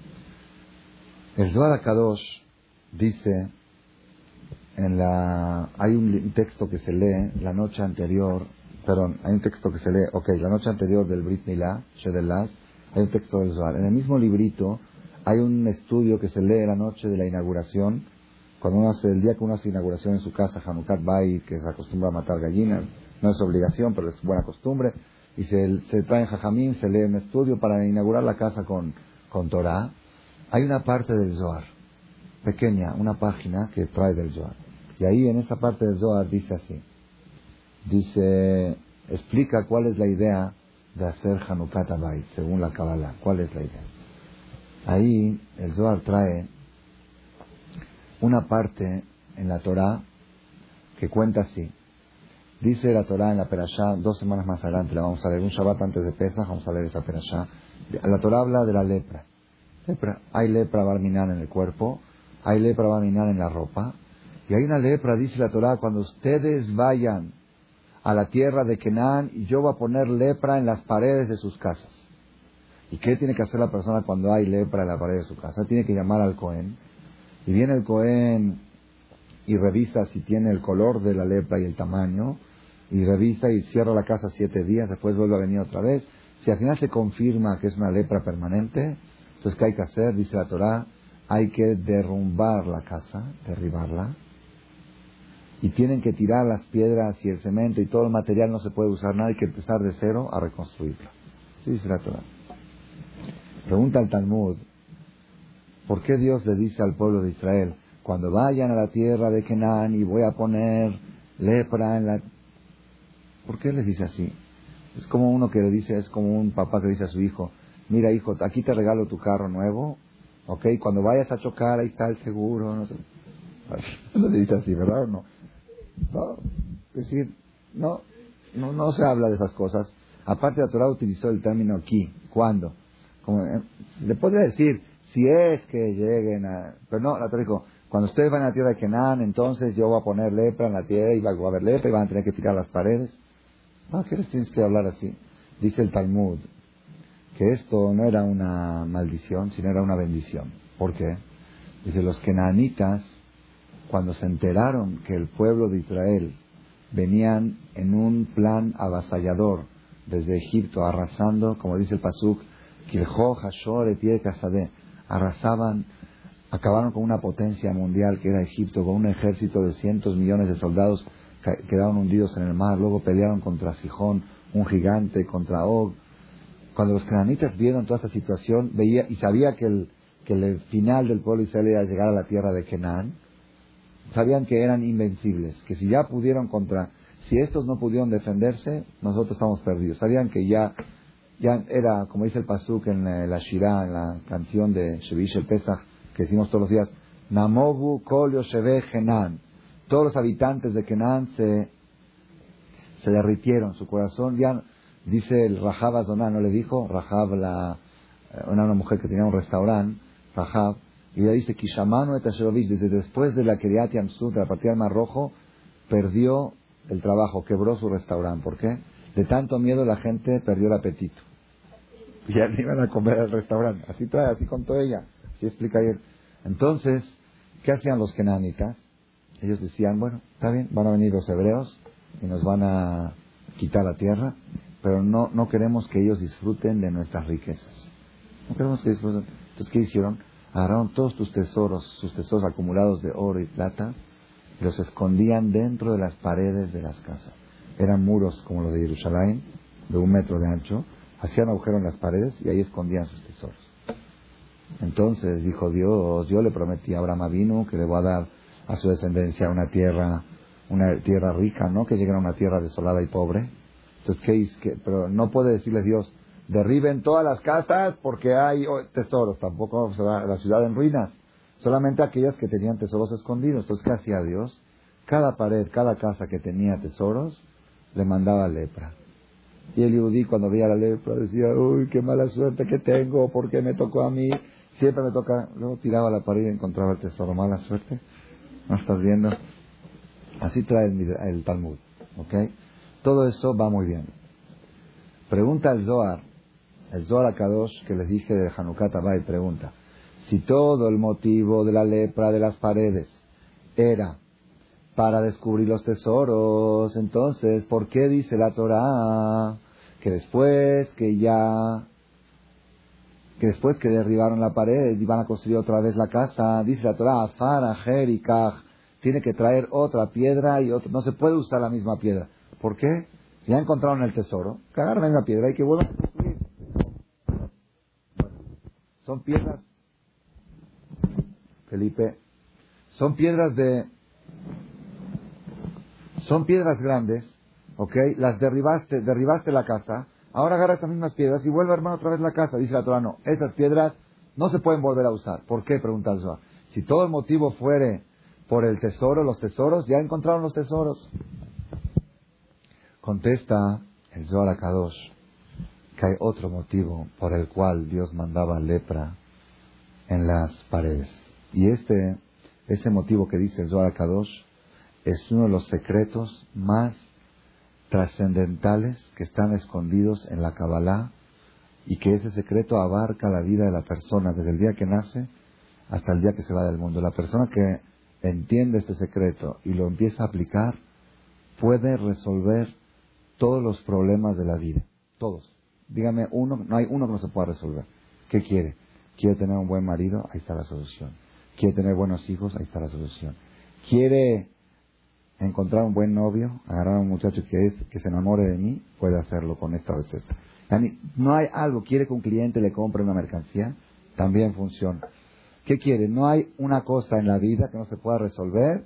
El Zohar HaKadosh dice, en la, hay un texto que se lee la noche anterior, perdón, hay un texto que se lee, ok, la noche anterior del Brit Milá, Shedelaz, hay un texto del Zohar. En el mismo librito hay un estudio que se lee la noche de la inauguración, cuando uno hace, el día que uno hace inauguración en su casa, Hanukat Bay, que se acostumbra a matar gallinas, no es obligación, pero es buena costumbre, y se, se trae en Jajamín, se lee un estudio para inaugurar la casa con, con Torah. Hay una parte del Zohar, pequeña, una página que trae del Zohar. Y ahí en esa parte del Zohar dice así, dice, explica cuál es la idea de hacer Hanukat Bayit, según la Kabbalah, cuál es la idea. Ahí el Zohar trae una parte en la Torah que cuenta así. Dice la Torah en la Perashá, dos semanas más adelante la vamos a leer, un Shabbat antes de Pesach, vamos a leer esa Perashá. La Torah habla de la lepra. lepra. Hay lepra barminal en el cuerpo, hay lepra barminal en la ropa, y hay una lepra, dice la Torah, cuando ustedes vayan a la tierra de Canaán, y yo voy a poner lepra en las paredes de sus casas. ¿Y qué tiene que hacer la persona cuando hay lepra en la pared de su casa? Tiene que llamar al Cohen, y viene el Cohen y revisa si tiene el color de la lepra y el tamaño, y revisa y cierra la casa siete días, después vuelve a venir otra vez. Si al final se confirma que es una lepra permanente, entonces ¿qué hay que hacer? Dice la Torá, hay que derrumbar la casa, derribarla, y tienen que tirar las piedras y el cemento y todo el material, no se puede usar nada, hay que empezar de cero a reconstruirla. Así dice la Torá. Pregunta el Talmud, ¿por qué Dios le dice al pueblo de Israel, cuando vayan a la tierra de Canaán y voy a poner lepra en la... ¿Por qué les dice así? Es como uno que le dice, es como un papá que dice a su hijo, mira hijo, aquí te regalo tu carro nuevo, ok, cuando vayas a chocar ahí está el seguro, no sé. No le dice así, ¿verdad o no? No, es decir, no, no, no se habla de esas cosas. Aparte la Torah utilizó el término aquí, ¿cuándo? Como, eh, le podría decir, si es que lleguen a... Pero no, la Torah dijo, cuando ustedes van a la tierra de Canaán, entonces yo voy a poner lepra en la tierra y va a haber lepra y van a tener que tirar las paredes. No, ¿qué les tienes que hablar así? Dice el Talmud que esto no era una maldición, sino era una bendición. ¿Por qué? Dice, los canaanitas, cuando se enteraron que el pueblo de Israel venían en un plan avasallador desde Egipto, arrasando, como dice el Pasuk, Kiljo, Hashor, Etiel, Kasadeh, arrasaban, acabaron con una potencia mundial que era Egipto, con un ejército de cientos millones de soldados, quedaron hundidos en el mar, luego pelearon contra Sihón, un gigante, contra Og. Cuando los canaanitas vieron toda esta situación, veía y sabía que el, que el final del pueblo de Israel era llegar a la tierra de Canaán, sabían que eran invencibles, que si ya pudieron contra, si estos no pudieron defenderse, nosotros estamos perdidos. Sabían que ya, ya era, como dice el Pasuk en la Shirah, en la canción de Shevish el Pesach, que decimos todos los días, Namogu kol yoshevei Canaán. Todos los habitantes de Canaán se, se derritieron, su corazón ya, dice el Rahab Azoná, ¿no le dijo? Rahab, la, una, una mujer que tenía un restaurante, Rahab, y ella dice, Kishamanu et Asherovish, desde después de la Kiriat Yamsut, de la partida del Mar Rojo, perdió el trabajo, quebró su restaurante. ¿Por qué? De tanto miedo la gente perdió el apetito. Ya no iban a comer al restaurante. Así trae, así contó ella. Así explica ayer. Entonces, ¿qué hacían los kenanitas? Ellos decían, bueno, está bien, van a venir los hebreos y nos van a quitar la tierra, pero no, no queremos que ellos disfruten de nuestras riquezas. No queremos que disfruten. Entonces, ¿qué hicieron? Agarraron todos tus tesoros, sus tesoros acumulados de oro y plata, y los escondían dentro de las paredes de las casas. Eran muros como los de Jerusalén, de un metro de ancho, hacían agujero en las paredes y ahí escondían sus tesoros. Entonces dijo Dios, yo le prometí a Abraham Avinu que le voy a dar a su descendencia una tierra, una tierra rica, no que lleguen a una tierra desolada y pobre. Entonces, ¿qué es? ¿Qué? Pero no puede decirles Dios, derriben todas las casas porque hay tesoros, tampoco se va la ciudad en ruinas, solamente aquellas que tenían tesoros escondidos. Entonces, ¿qué hacía Dios? Cada pared, cada casa que tenía tesoros, le mandaba lepra. Y el yudí cuando veía la lepra decía, uy, qué mala suerte que tengo, ¿por qué me tocó a mí? Siempre me toca. Luego tiraba la pared y encontraba el tesoro. Mala suerte. ¿No estás viendo? Así trae el, el Talmud. ¿Ok? Todo eso va muy bien. Pregunta el Zohar, el Zohar Akadosh que les dije de Hanukkah Tabay, pregunta, si todo el motivo de la lepra de las paredes era para descubrir los tesoros, entonces, ¿por qué dice la Torah que después que ya, que después que derribaron la pared y van a construir otra vez la casa, dice la Torah, Afar, Ajer y Kaj, tiene que traer otra piedra y otra, no se puede usar la misma piedra? ¿Por qué? Si ya encontraron el tesoro, que agarren la piedra y que vuelvan a construir. Son piedras, Felipe, son piedras de, son piedras grandes, ¿ok? Las derribaste, derribaste la casa, ahora agarra esas mismas piedras y vuelve a armar otra vez la casa. Dice la Torah, no, esas piedras no se pueden volver a usar. ¿Por qué? Pregunta el Zohar. Si todo el motivo fuere por el tesoro, los tesoros, ya encontraron los tesoros. Contesta el Zohar Akadosh que hay otro motivo por el cual Dios mandaba lepra en las paredes. Y este, ese motivo que dice el Zohar Akadosh es uno de los secretos más trascendentales que están escondidos en la Kabbalah, y que ese secreto abarca la vida de la persona desde el día que nace hasta el día que se va del mundo. La persona que entiende este secreto y lo empieza a aplicar, puede resolver todos los problemas de la vida. Todos. Dígame uno, no hay uno que no se pueda resolver. ¿Qué quiere? ¿Quiere tener un buen marido? Ahí está la solución. ¿Quiere tener buenos hijos? Ahí está la solución. ¿Quiere encontrar un buen novio? Agarrar a un muchacho que, es, que se enamore de mí, puede hacerlo con esta receta. No hay algo. ¿Quiere que un cliente le compre una mercancía? También funciona. ¿Qué quiere? No hay una cosa en la vida que no se pueda resolver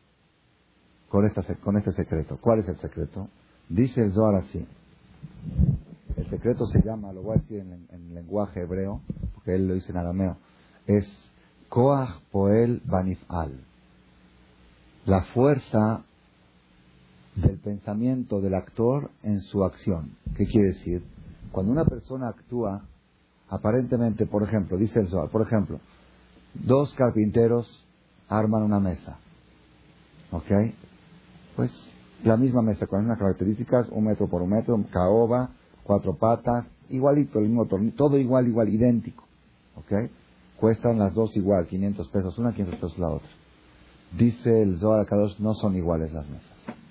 con, esta, con este secreto. ¿Cuál es el secreto? Dice el Zohar así. El secreto se llama, lo voy a decir en, en lenguaje hebreo, porque él lo dice en arameo, es Koach Poel Banifal. La fuerza del pensamiento del actor en su acción. ¿Qué quiere decir? Cuando una persona actúa, aparentemente, por ejemplo, dice el Zohar, por ejemplo, dos carpinteros arman una mesa. ¿Ok? Pues la misma mesa, con las mismas características, un metro por un metro, caoba, cuatro patas, igualito, el mismo tornillo, todo igual, igual, idéntico. ¿Ok? Cuestan las dos igual, quinientos pesos una, quinientos pesos la otra. Dice el Zohar HaKadosh, no son iguales las mesas.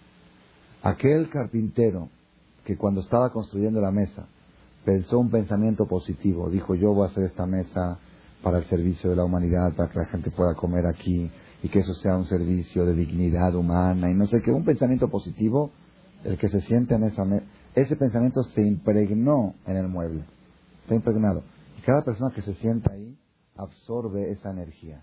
Aquel carpintero que cuando estaba construyendo la mesa pensó un pensamiento positivo, dijo, yo voy a hacer esta mesa para el servicio de la humanidad, para que la gente pueda comer aquí y que eso sea un servicio de dignidad humana y no sé qué, un pensamiento positivo, el que se siente en esa mesa, ese pensamiento se impregnó en el mueble, está impregnado. Y cada persona que se sienta ahí absorbe esa energía,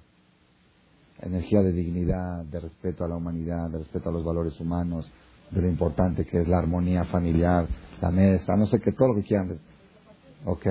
energía de dignidad, de respeto a la humanidad, de respeto a los valores humanos, de lo importante que es la armonía familiar, la mesa, no sé qué, todo lo que quieran. ¿Ok?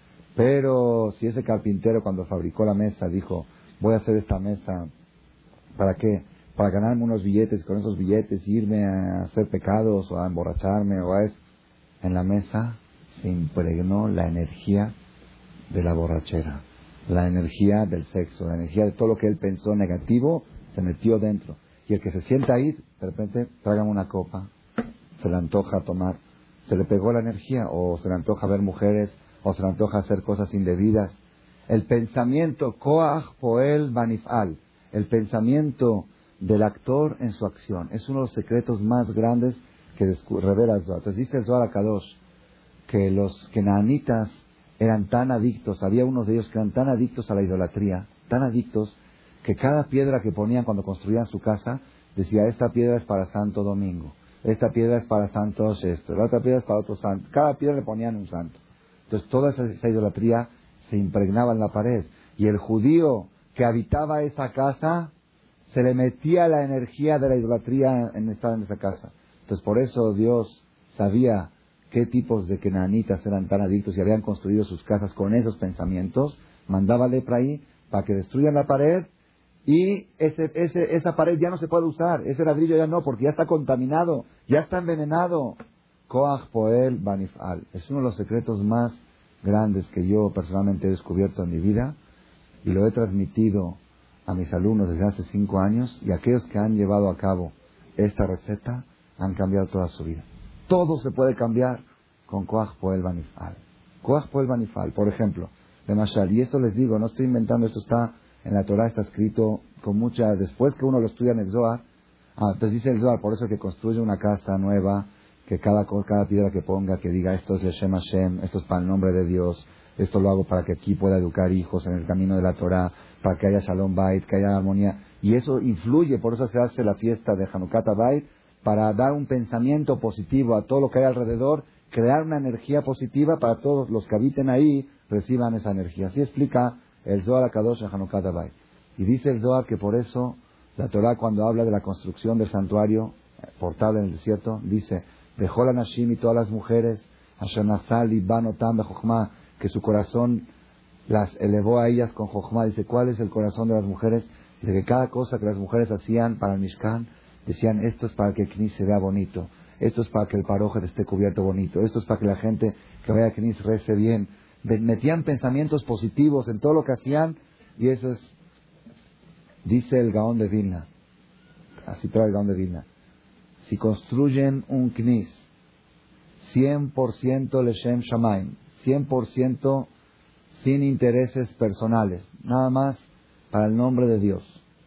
Pero si ese carpintero cuando fabricó la mesa dijo, voy a hacer esta mesa, ¿para qué? Para ganarme unos billetes, con esos billetes irme a hacer pecados o a emborracharme o a eso. En la mesa se impregnó la energía de la borrachera, la energía del sexo, la energía de todo lo que él pensó negativo, se metió dentro. Y el que se sienta ahí, de repente, trágame una copa, se le antoja tomar, se le pegó la energía, o se le antoja ver mujeres, o se le antoja hacer cosas indebidas. El pensamiento, Koach Poel Banifal, el pensamiento del actor en su acción, es uno de los secretos más grandes que revela el Zohar. Entonces dice el Zohar HaKadosh que los kenanitas eran tan adictos, había unos de ellos que eran tan adictos a la idolatría, tan adictos, que cada piedra que ponían cuando construían su casa, decía, esta piedra es para Santo Domingo, esta piedra es para Santo esto, la otra piedra es para otro santo. Cada piedra le ponían un santo. Entonces toda esa, esa idolatría se impregnaba en la pared. Y el judío que habitaba esa casa, se le metía la energía de la idolatría en estar en esa casa. Entonces por eso Dios sabía qué tipos de kenanitas eran tan adictos y habían construido sus casas con esos pensamientos. Mandaba lepra ahí para que destruyan la pared. Y ese, ese, esa pared ya no se puede usar, ese ladrillo ya no, porque ya está contaminado, ya está envenenado. Koach Poel Banifal es uno de los secretos más grandes que yo personalmente he descubierto en mi vida y lo he transmitido a mis alumnos desde hace cinco años y aquellos que han llevado a cabo esta receta han cambiado toda su vida. Todo se puede cambiar con Koach Poel Banifal. Koach Poel Banifal, por ejemplo, de Mashal, y esto les digo, no estoy inventando, esto está en la Torah, está escrito con mucha, después que uno lo estudia en el Zohar, ah, entonces dice el Zohar, por eso que construye una casa nueva, que cada, cada piedra que ponga, que diga, esto es Leshem Hashem, esto es para el nombre de Dios, esto lo hago para que aquí pueda educar hijos en el camino de la Torah, para que haya Shalom Bait, que haya armonía, y eso influye, por eso se hace la fiesta de Hanukkah Bait, para dar un pensamiento positivo a todo lo que hay alrededor, crear una energía positiva para todos los que habiten ahí, reciban esa energía. Así explica el Zohar HaKadosh en Hanukkah Bait. Y dice el Zohar que por eso la Torah cuando habla de la construcción del santuario portable en el desierto, dice, Bechol Anashim y todas las mujeres, Asher Nazal Libanotam Bejochma, que su corazón las elevó a ellas con Jochma. Dice, ¿cuál es el corazón de las mujeres? Dice que cada cosa que las mujeres hacían para el Mishkan, decían, esto es para que el Knis se vea bonito, esto es para que el parojet esté cubierto bonito, esto es para que la gente que vaya a Knis rece bien. Metían pensamientos positivos en todo lo que hacían y eso es, dice el Gaón de Vilna, así trae el Gaón de Vilna, si construyen un Knis cien por ciento Leshem Shamaim, cien por ciento sin intereses personales, nada más para el nombre de Dios,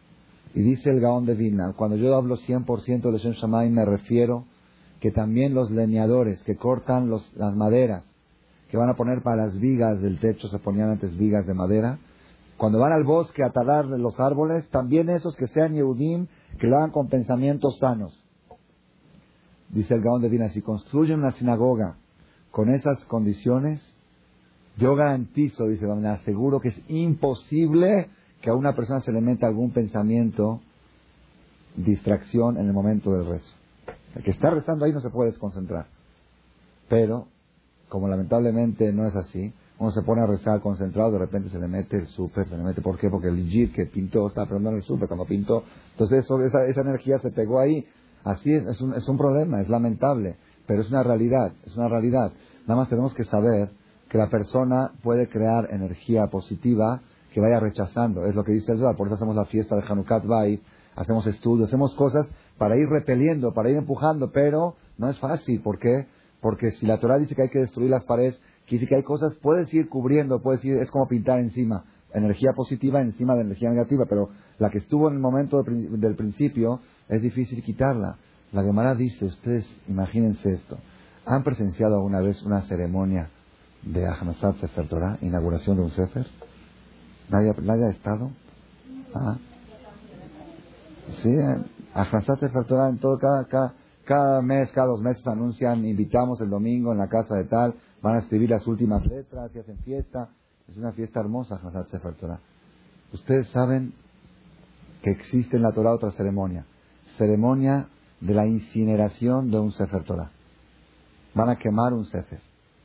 Y dice el Gaón de Vilna, cuando yo hablo cien por ciento de Shem Shammai, me refiero que también los leñadores que cortan los, las maderas, que van a poner para las vigas del techo, se ponían antes vigas de madera, cuando van al bosque a talar los árboles, también esos que sean Yehudim, que lo hagan con pensamientos sanos. Dice el Gaón de Vilna, si construyen una sinagoga con esas condiciones, yo garantizo, dice, me aseguro que es imposible que a una persona se le meta algún pensamiento, distracción en el momento del rezo. El que está rezando ahí no se puede desconcentrar. Pero, como lamentablemente no es así, uno se pone a rezar concentrado, de repente se le mete el súper, se le mete, ¿por qué? Porque el Ijir que pintó, estaba preguntando el súper cuando pintó, entonces eso, esa, esa energía se pegó ahí. Así es, es un, es un problema, es lamentable, pero es una realidad, es una realidad. Nada más tenemos que saber que la persona puede crear energía positiva que vaya rechazando, es lo que dice el Zohar. Por eso hacemos la fiesta de Hanukkah Bait, hacemos estudios, hacemos cosas para ir repeliendo, para ir empujando, pero no es fácil. ¿Por qué? Porque si la Torah dice que hay que destruir las paredes, quiere decir que hay cosas, puedes ir cubriendo, puedes ir, es como pintar encima, energía positiva encima de energía negativa, pero la que estuvo en el momento de, del principio es difícil quitarla. La Gemara dice, ustedes imagínense esto, ¿han presenciado alguna vez una ceremonia de Ahnasat Sefer Torah, inauguración de un Sefer? ¿Nadie, nadie ha estado? ¿Ah? Sí, eh, Ahnasat Sefer Torah en todo, cada, cada, cada mes, cada dos meses anuncian, invitamos el domingo en la casa de tal, van a escribir las últimas letras y hacen fiesta. Es una fiesta hermosa, Ahnasat Sefer Torah. Ustedes saben que existe en la Torah otra ceremonia, ceremonia de la incineración de un Sefer Torah. Van a quemar un Sefer.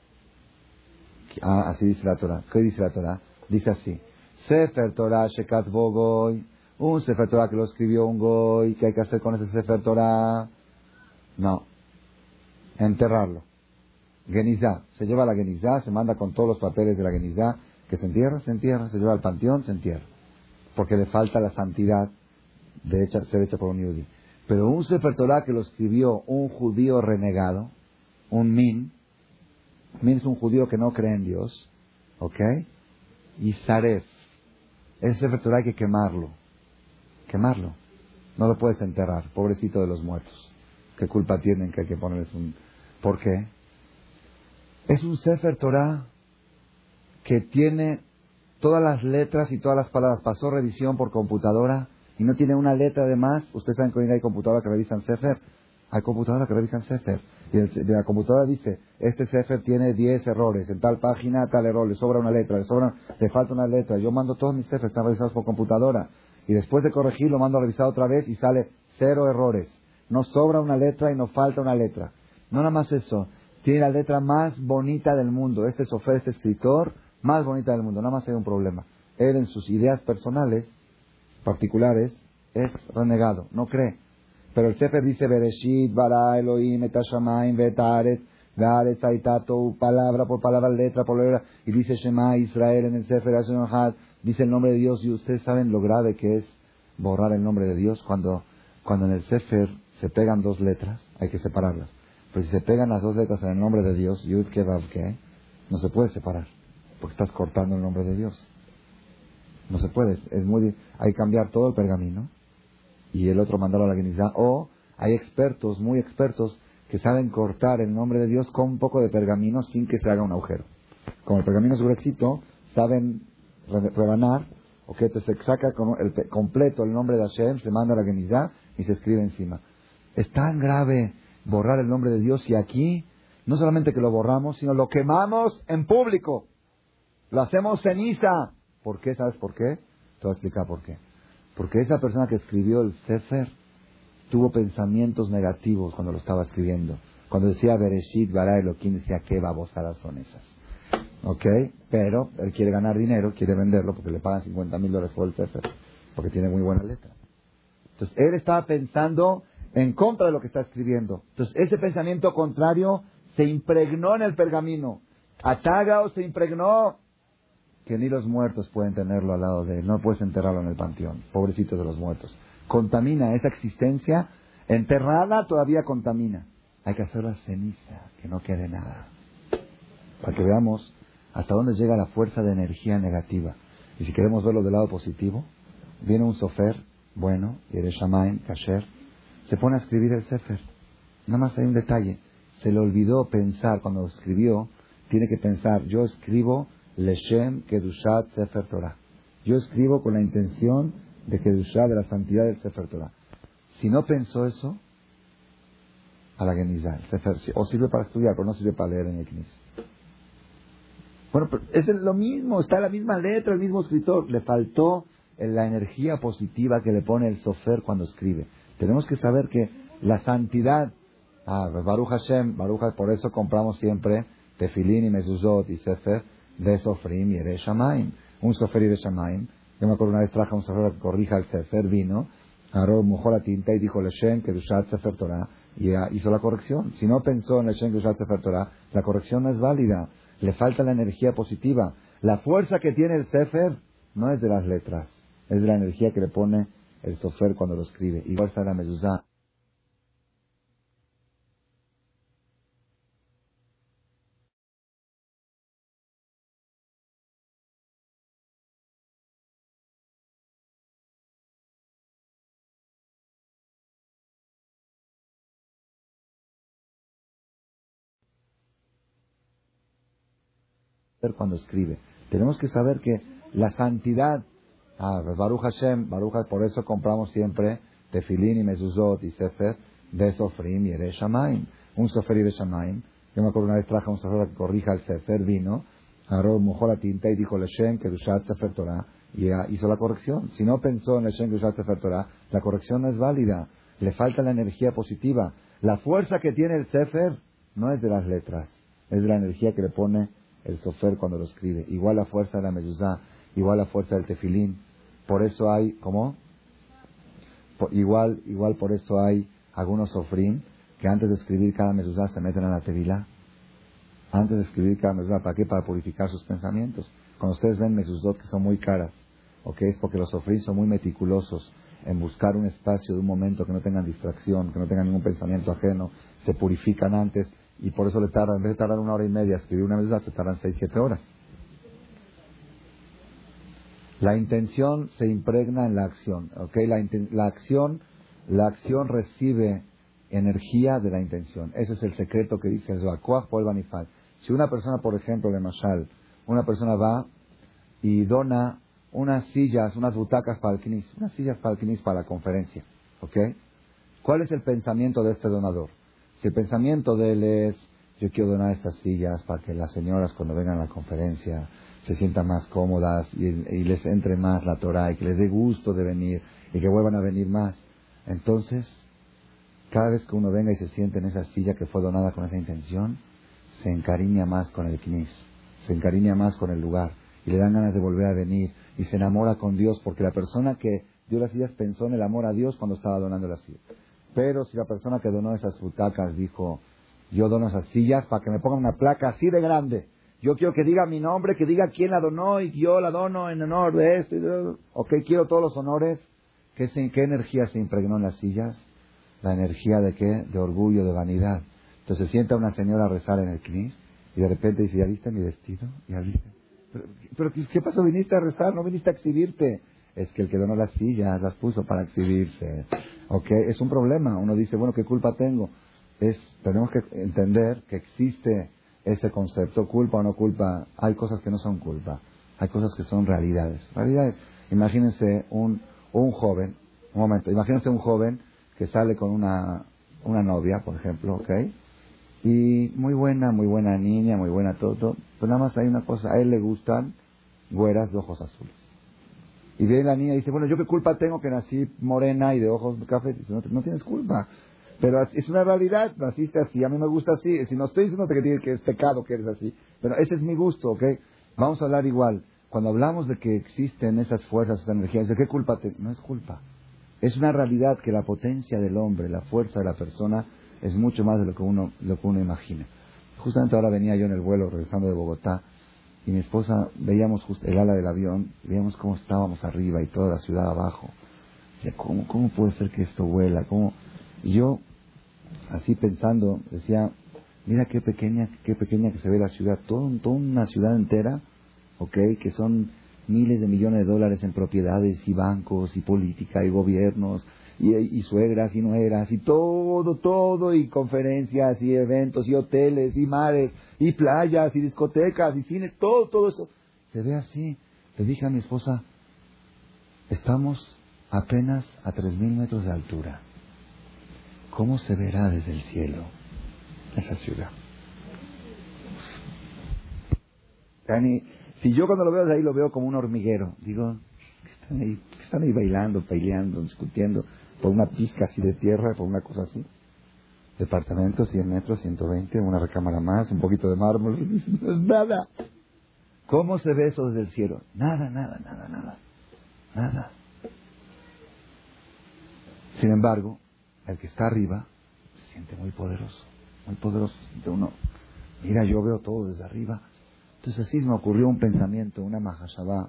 Ah, así dice la Torah. ¿Qué dice la Torah? Dice así: Sefer Torah shekatvo goy, un Sefer Torah que lo escribió un goy. ¿Qué hay que hacer con ese Sefer Torah? No, enterrarlo. Genizá, se lleva a la Genizá, se manda con todos los papeles de la Genizá, que se entierra, se entierra, se lleva al panteón, se entierra, porque le falta la santidad de hecha, ser hecha por un yudí. Pero un Sefer Torah que lo escribió un judío renegado, un min, min es un judío que no cree en Dios, ¿ok? Y Saref, ese Sefer Torah hay que quemarlo, quemarlo, no lo puedes enterrar, pobrecito de los muertos. ¿Qué culpa tienen que hay que ponerles un...? ¿Por qué? Es un Sefer Torah que tiene todas las letras y todas las palabras. Pasó revisión por computadora y no tiene una letra de más. Ustedes saben que hoy hay computadoras que revisan Sefer. Hay computadoras que revisan Sefer. Y el, de la computadora dice, este Sefer tiene diez errores. En tal página, tal error. Le sobra una letra, le sobra, le falta una letra. Yo mando todos mis Sefer, están revisados por computadora. Y después de corregir, lo mando a revisar otra vez y sale cero errores. No sobra una letra y no falta una letra. No nada más eso. Tiene la letra más bonita del mundo. Este Sofer, este escritor, más bonita del mundo. Nada más hay un problema. Él en sus ideas personales, particulares, es renegado. No cree. Pero el Sefer dice, Bereshit, bara Elohim, et hashamayim, ve'et haaretz, ve'haaretz haitatou, palabra por palabra, letra por letra. Y dice Shema Israel en el Sefer Hashem Echad. Dice el nombre de Dios. Y ustedes saben lo grave que es borrar el nombre de Dios. Cuando, cuando en el Sefer se pegan dos letras, hay que separarlas. Pero si se pegan las dos letras en el nombre de Dios, Yud, Ke, Vav, Ke, no se puede separar, porque estás cortando el nombre de Dios. No se puede, es muy, hay que cambiar todo el pergamino y el otro mandarlo a la Genizá. O hay expertos, muy expertos, que saben cortar el nombre de Dios con un poco de pergamino sin que se haga un agujero. Como el pergamino es gruesito, saben rebanar, o que se saca con el completo el nombre de Hashem, se manda a la Genizá y se escribe encima. Es tan grave borrar el nombre de Dios y aquí no solamente que lo borramos, sino lo quemamos en público, lo hacemos ceniza. ¿Por qué? ¿Sabes por qué? Te voy a explicar por qué. Porque esa persona que escribió el Sefer tuvo pensamientos negativos cuando lo estaba escribiendo. Cuando decía Bereshit bara Elohim, decía qué babosadas son esas, ¿ok? Pero él quiere ganar dinero, quiere venderlo porque le pagan cincuenta mil dólares por el Sefer, porque tiene muy buena letra. Entonces él estaba pensando en contra de lo que está escribiendo. Entonces, ese pensamiento contrario se impregnó en el pergamino. Atagao se impregnó, que ni los muertos pueden tenerlo al lado de él. No puedes enterrarlo en el panteón. Pobrecitos de los muertos. Contamina esa existencia. Enterrada todavía contamina. Hay que hacerla ceniza, que no quede nada. Para que veamos hasta dónde llega la fuerza de energía negativa. Y si queremos verlo del lado positivo, viene un sofer bueno, Yere Shamayim, Kasher, se pone a escribir el Sefer. Nada más hay un detalle. Se le olvidó pensar, cuando escribió, tiene que pensar, yo escribo Leshem Kedushat Sefer Torah. Yo escribo con la intención de Kedushat, de la santidad del Sefer Torah. Si no pensó eso, a la Genizah, el Sefer, o sirve para estudiar, pero no sirve para leer en el Knis. Bueno, pero es lo mismo, está la misma letra, el mismo escritor. Le faltó la energía positiva que le pone el sofer cuando escribe. Tenemos que saber que la santidad, ah, Baruch Hashem, Baruch Hashem, por eso compramos siempre tefilín y mezuzot y sefer de sofrim y Yere Shamayim. Un sofer y Yere Shamayim. Yo me acuerdo una vez traje a un sofer que corrija el sefer, vino, agarró, mojó la tinta y dijo Leshem Kedushat Sefer Torah y hizo la corrección. Si no pensó en Leshem Kedushat Sefer Torah, la corrección no es válida. Le falta la energía positiva. La fuerza que tiene el sefer no es de las letras, es de la energía que le pone el sofer cuando lo escribe. Igual está la mezuzá. Cuando escribe. Tenemos que saber que la santidad, ah, Baruch Hashem, Baruch Hashem, por eso compramos siempre tefilín y mezuzot y sefer de sofrim y Yere Shamayim. Un sofer y Yere Shamayim. Yo me acuerdo una vez traje a un sofer que corrija el sefer, vino, agarró, mojó la tinta y dijo Leshem Kedushat Sefer Torah y hizo la corrección. Si no pensó en Leshem Kedushat Sefer Torah, la corrección no es válida. Le falta la energía positiva. La fuerza que tiene el sefer no es de las letras, es de la energía que le pone el sofer cuando lo escribe. Igual la fuerza de la mezuzá, igual la fuerza del tefilín. Por eso hay, ¿cómo? Por, igual, igual por eso hay algunos sofrim que antes de escribir cada mezuzá se meten a la tevilá. Antes de escribir cada mezuzá, ¿para qué? Para purificar sus pensamientos. Cuando ustedes ven mezuzot que son muy caras, ¿ok? Es porque los sofrim son muy meticulosos en buscar un espacio de un momento que no tengan distracción, que no tengan ningún pensamiento ajeno, se purifican antes. Y por eso le tardan, en vez de tardar una hora y media a escribir una mezuzá, se tardan seis, siete horas. La intención se impregna en la acción, ¿ok? La, inten- la acción, la acción recibe energía de la intención. Ese es el secreto que dice el Zohar. Koach Poel Banifal. Si una persona, por ejemplo, de Mashal, una persona va y dona unas sillas, unas butacas para el Knis, unas sillas para el Knis para la conferencia, ¿ok? ¿Cuál es el pensamiento de este donador? Si el pensamiento de él es, yo quiero donar estas sillas para que las señoras cuando vengan a la conferencia se sientan más cómodas y, y les entre más la Torah y que les dé gusto de venir y que vuelvan a venir más. Entonces, cada vez que uno venga y se siente en esa silla que fue donada con esa intención, se encariña más con el Knis, se encariña más con el lugar y le dan ganas de volver a venir y se enamora con Dios porque la persona que dio las sillas pensó en el amor a Dios cuando estaba donando las sillas. Pero si la persona que donó esas butacas dijo, yo dono esas sillas para que me pongan una placa así de grande, yo quiero que diga mi nombre, que diga quién la donó y yo la dono en honor de esto, y de... ok, quiero todos los honores, ¿qué, se, ¿qué energía se impregnó en las sillas? La energía de qué? De orgullo, de vanidad. Entonces se sienta una señora a rezar en el Knis y de repente dice, ¿ya viste mi vestido? ¿Ya viste? ¿Pero, pero qué pasó? ¿Viniste a rezar? ¿No viniste a exhibirte? Es que el que donó las sillas las puso para exhibirse. ¿Ok? Es un problema. Uno dice, bueno, ¿qué culpa tengo? Es, tenemos que entender que existe ese concepto, culpa o no culpa. Hay cosas que no son culpa. Hay cosas que son realidades. Realidades. Imagínense un, un joven, un momento, imagínense un joven que sale con una, una novia, por ejemplo, ¿ok? Y muy buena, muy buena niña, muy buena todo. Pero nada más hay una cosa, a él le gustan güeras de ojos azules. Y viene la niña y dice, bueno, ¿yo qué culpa tengo que nací morena y de ojos de café? Dice, no, no tienes culpa. Pero es una realidad, naciste así, a mí me gusta así. Si no estoy diciendo que, que es pecado que eres así, pero ese es mi gusto, ¿ok? Vamos a hablar igual. Cuando hablamos de que existen esas fuerzas, esas energías, ¿de qué culpa tengo? No es culpa. Es una realidad que la potencia del hombre, la fuerza de la persona, es mucho más de lo que uno, lo que uno imagina. Justamente ahora venía yo en el vuelo regresando de Bogotá, y mi esposa, veíamos justo el ala del avión, veíamos cómo estábamos arriba y toda la ciudad abajo. Decía, ¿cómo, cómo puede ser que esto vuela? ¿Cómo? Y yo, así pensando, decía, mira qué pequeña, qué pequeña que se ve la ciudad, todo, toda una ciudad entera, ¿ok? Que son miles de millones de dólares en propiedades y bancos y política y gobiernos y, y suegras y nueras y todo, todo, y conferencias y eventos y hoteles y mares y playas y discotecas y cines, todo, todo eso. Se ve así. Le dije a mi esposa, estamos apenas a tres mil metros de altura. ¿Cómo se verá desde el cielo esa ciudad? Yani, si yo cuando lo veo desde ahí lo veo como un hormiguero, digo, ¿qué están ahí, qué están ahí bailando, peleando, discutiendo por una pizca así de tierra, por una cosa así? Departamento, cien metros, ciento veinte, una recámara más, un poquito de mármol, no es nada. ¿Cómo se ve eso desde el cielo? Nada, nada, nada, nada, nada. Sin embargo, el que está arriba se siente muy poderoso, muy poderoso. Siente uno, mira, yo veo todo desde arriba. Entonces así me ocurrió un pensamiento, una mahashabá.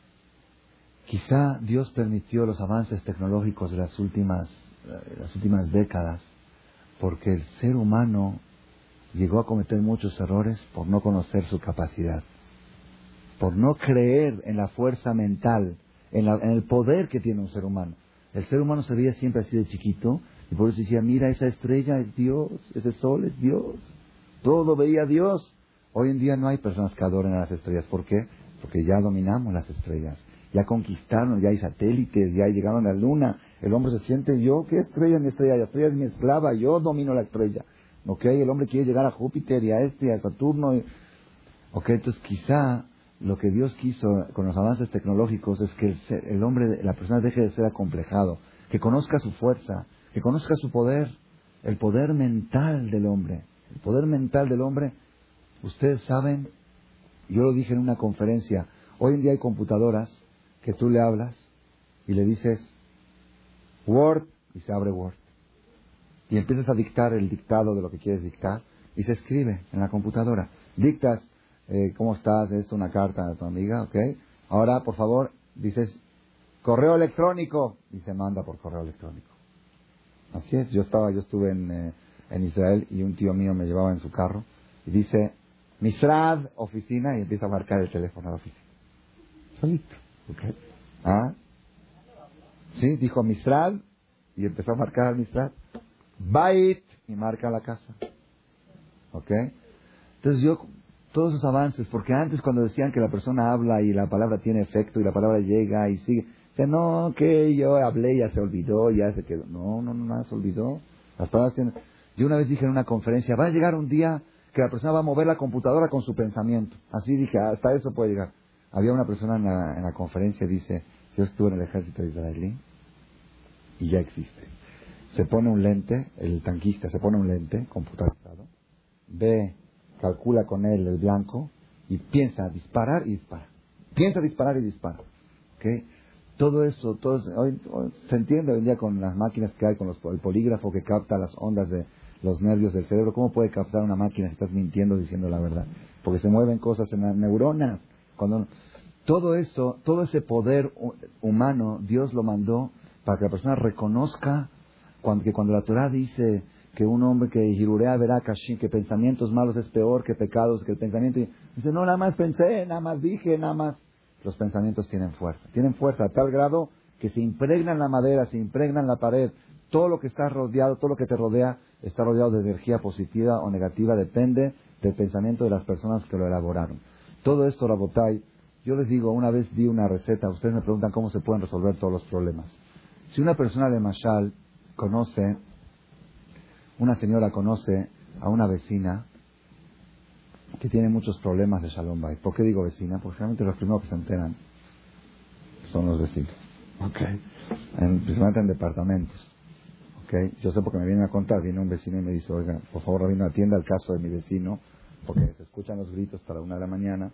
Quizá Dios permitió los avances tecnológicos de las últimas, eh, las últimas décadas, porque el ser humano llegó a cometer muchos errores por no conocer su capacidad, por no creer en la fuerza mental, en, la, en el poder que tiene un ser humano. El ser humano se veía siempre así de chiquito, y por eso decía, mira, esa estrella es Dios, ese sol es Dios, todo veía Dios. Hoy en día no hay personas que adoren a las estrellas. ¿Por qué? Porque ya dominamos las estrellas, ya conquistaron, ya hay satélites, ya llegaron a la luna. El hombre se siente, yo, ¿qué estrella es mi estrella? La estrella es mi esclava, yo domino la estrella. ¿Ok? El hombre quiere llegar a Júpiter y a este y a Saturno. Y... ¿Ok? Entonces quizá lo que Dios quiso con los avances tecnológicos es que el, ser, el hombre, la persona deje de ser acomplejado, que conozca su fuerza, que conozca su poder, el poder mental del hombre. El poder mental del hombre, ustedes saben, yo lo dije en una conferencia, hoy en día hay computadoras que tú le hablas y le dices Word y se abre Word. Y empiezas a dictar el dictado de lo que quieres dictar y se escribe en la computadora. Dictas, eh, ¿cómo estás? Esto, una carta a tu amiga, ¿ok? Ahora, por favor, dices correo electrónico y se manda por correo electrónico. Así es, yo estaba, yo estuve en, eh, en Israel y un tío mío me llevaba en su carro y dice Misrad, oficina, y empieza a marcar el teléfono a la oficina. Solito, ¿ok? ¿Ah? Sí, dijo Misrad y empezó a marcar al Misrad. Bait y marca la casa. ¿Ok? Entonces yo, todos esos avances, porque antes cuando decían que la persona habla y la palabra tiene efecto y la palabra llega y sigue, dice, no, que yo hablé, ya se olvidó, ya se quedó. No, no, no, nada se olvidó. Las palabras tienen... Yo una vez dije en una conferencia, va a llegar un día que la persona va a mover la computadora con su pensamiento. Así dije, hasta eso puede llegar. Había una persona en la, en la conferencia, dice, yo estuve en el ejército israelí y ya existe. Se pone un lente, el tanquista se pone un lente computarizado, ve, calcula con él el blanco y piensa disparar y dispara. Piensa disparar y dispara. ¿Okay? Todo eso, todo eso hoy, hoy, se entiende hoy en día con las máquinas que hay, con los, el polígrafo que capta las ondas de los nervios del cerebro. ¿Cómo puede captar una máquina si estás mintiendo diciendo la verdad? Porque se mueven cosas en las neuronas. Cuando todo eso, todo ese poder humano, Dios lo mandó para que la persona reconozca cuando, que cuando la Torah dice que un hombre que hirurea verá kashim, que pensamientos malos es peor que pecados, que el pensamiento... Dice, no, nada más pensé, nada más dije, nada más... Los pensamientos tienen fuerza. Tienen fuerza a tal grado que se impregnan la madera, se impregnan la pared. Todo lo que está rodeado, todo lo que te rodea, está rodeado de energía positiva o negativa, depende del pensamiento de las personas que lo elaboraron. Todo esto, Rabotay, yo les digo, una vez di una receta, ustedes me preguntan cómo se pueden resolver todos los problemas. Si una persona de Mashal conoce, una señora conoce a una vecina que tiene muchos problemas de Shalom Bayit. ¿Por qué digo vecina? Porque realmente los primeros que se enteran son los vecinos. Okay. En, principalmente en departamentos. Okay. Yo sé porque me vienen a contar, viene un vecino y me dice, oiga, por favor, Rabino, atienda el caso de mi vecino, porque se escuchan los gritos para la una de la mañana.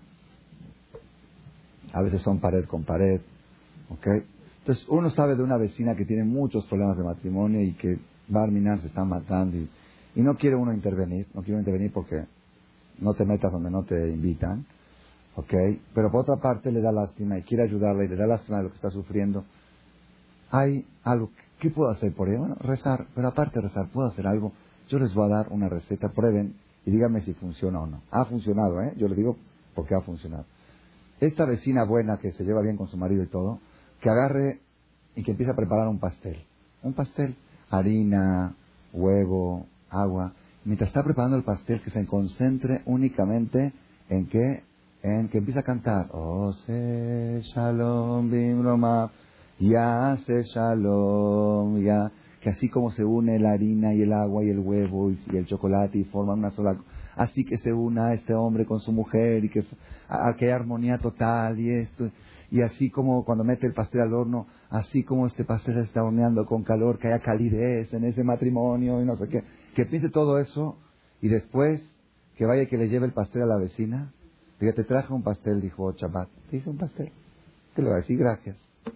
A veces son pared con pared. Okay. Entonces, uno sabe de una vecina que tiene muchos problemas de matrimonio y que va a terminar, se están matando y, y no quiere uno intervenir, no quiere intervenir porque no te metas donde no te invitan, ¿ok? Pero por otra parte le da lástima y quiere ayudarla y le da lástima de lo que está sufriendo. Hay algo, ¿qué puedo hacer por ella? Bueno, rezar, pero aparte de rezar, ¿puedo hacer algo? Yo les voy a dar una receta, prueben y díganme si funciona o no. Ha funcionado, ¿eh? Yo les digo porque ha funcionado. esta vecina buena que se lleva bien con su marido y todo, que agarre y que empiece a preparar un pastel. Un pastel, harina, huevo, agua. Mientras está preparando el pastel, que se concentre únicamente en que, en que empiece a cantar. Ose shalom bimroma, ya se shalom, ya. Que así como se une la harina y el agua y el huevo y, y el chocolate y forman una sola, así que se una este hombre con su mujer y que, a, a que hay armonía total y esto. Y así como cuando mete el pastel al horno, así como este pastel se está horneando con calor, que haya calidez en ese matrimonio y no sé qué. Que piense todo eso y después que vaya y que le lleve el pastel a la vecina. Diga, te traje un pastel, dijo Shabbat. ¿Te hice un pastel? ¿Qué le va a decir? Gracias.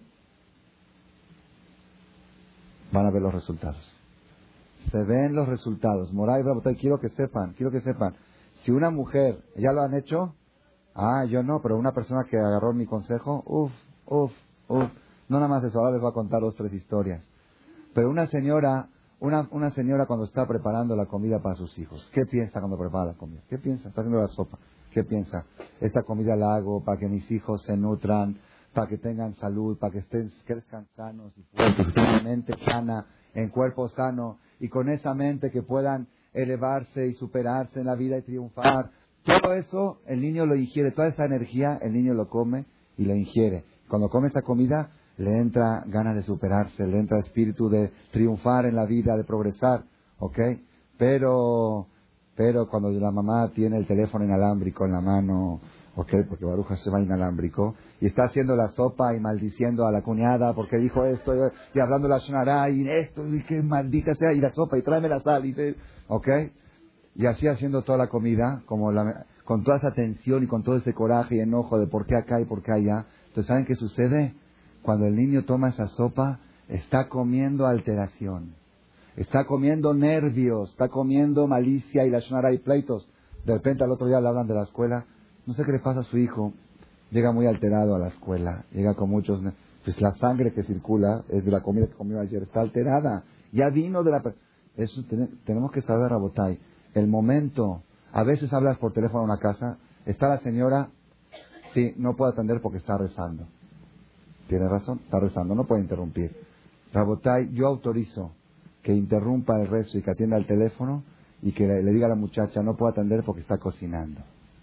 Van a ver los resultados. Se ven los resultados. Moray, Rabotay, quiero que sepan, quiero que sepan. Si una mujer, ¿ya lo han hecho? Ah, yo no, pero una persona que agarró mi consejo, uff, uff, uff. No nada más eso, ahora les voy a contar dos, tres historias. Pero una señora, una, una señora cuando está preparando la comida para sus hijos, ¿qué piensa cuando prepara la comida? ¿Qué piensa? Está haciendo la sopa. ¿Qué piensa? Esta comida la hago para que mis hijos se nutran, para que tengan salud, para que estén, crezcan sanos y fuertes, que tengan mente sana, en cuerpo sano, y con esa mente que puedan elevarse y superarse en la vida y triunfar. Todo eso el niño lo ingiere, toda esa energía el niño lo come y lo ingiere. Cuando come esa comida le entra ganas de superarse, le entra espíritu de triunfar en la vida, de progresar, ¿ok? Pero, pero cuando la mamá tiene el teléfono inalámbrico en la mano, ¿ok? Porque Baruja se va inalámbrico, y está haciendo la sopa y maldiciendo a la cuñada porque dijo esto, y, y hablando la shonará, y esto, y que maldita sea, y la sopa, y tráeme la sal, y te, ¿ok? Y así haciendo toda la comida, como la, con toda esa tensión y con todo ese coraje y enojo de por qué acá y por qué allá. Entonces, ¿saben qué sucede? Cuando el niño toma esa sopa, está comiendo alteración, está comiendo nervios, está comiendo malicia y la shonara y pleitos. De repente al otro día le hablan de la escuela, no sé qué le pasa a su hijo, llega muy alterado a la escuela, llega con muchos, pues la sangre que circula es de la comida que comió ayer, está alterada, ya vino de la... Eso ten, tenemos que saber, Rabotay. El momento, a veces hablas por teléfono a una casa, está la señora, sí, no puede atender porque está rezando. Tiene razón, está rezando, no puede interrumpir. Rabotay, yo autorizo que interrumpa el rezo y que atienda el teléfono y que le, le diga a la muchacha, no puedo atender porque está cocinando.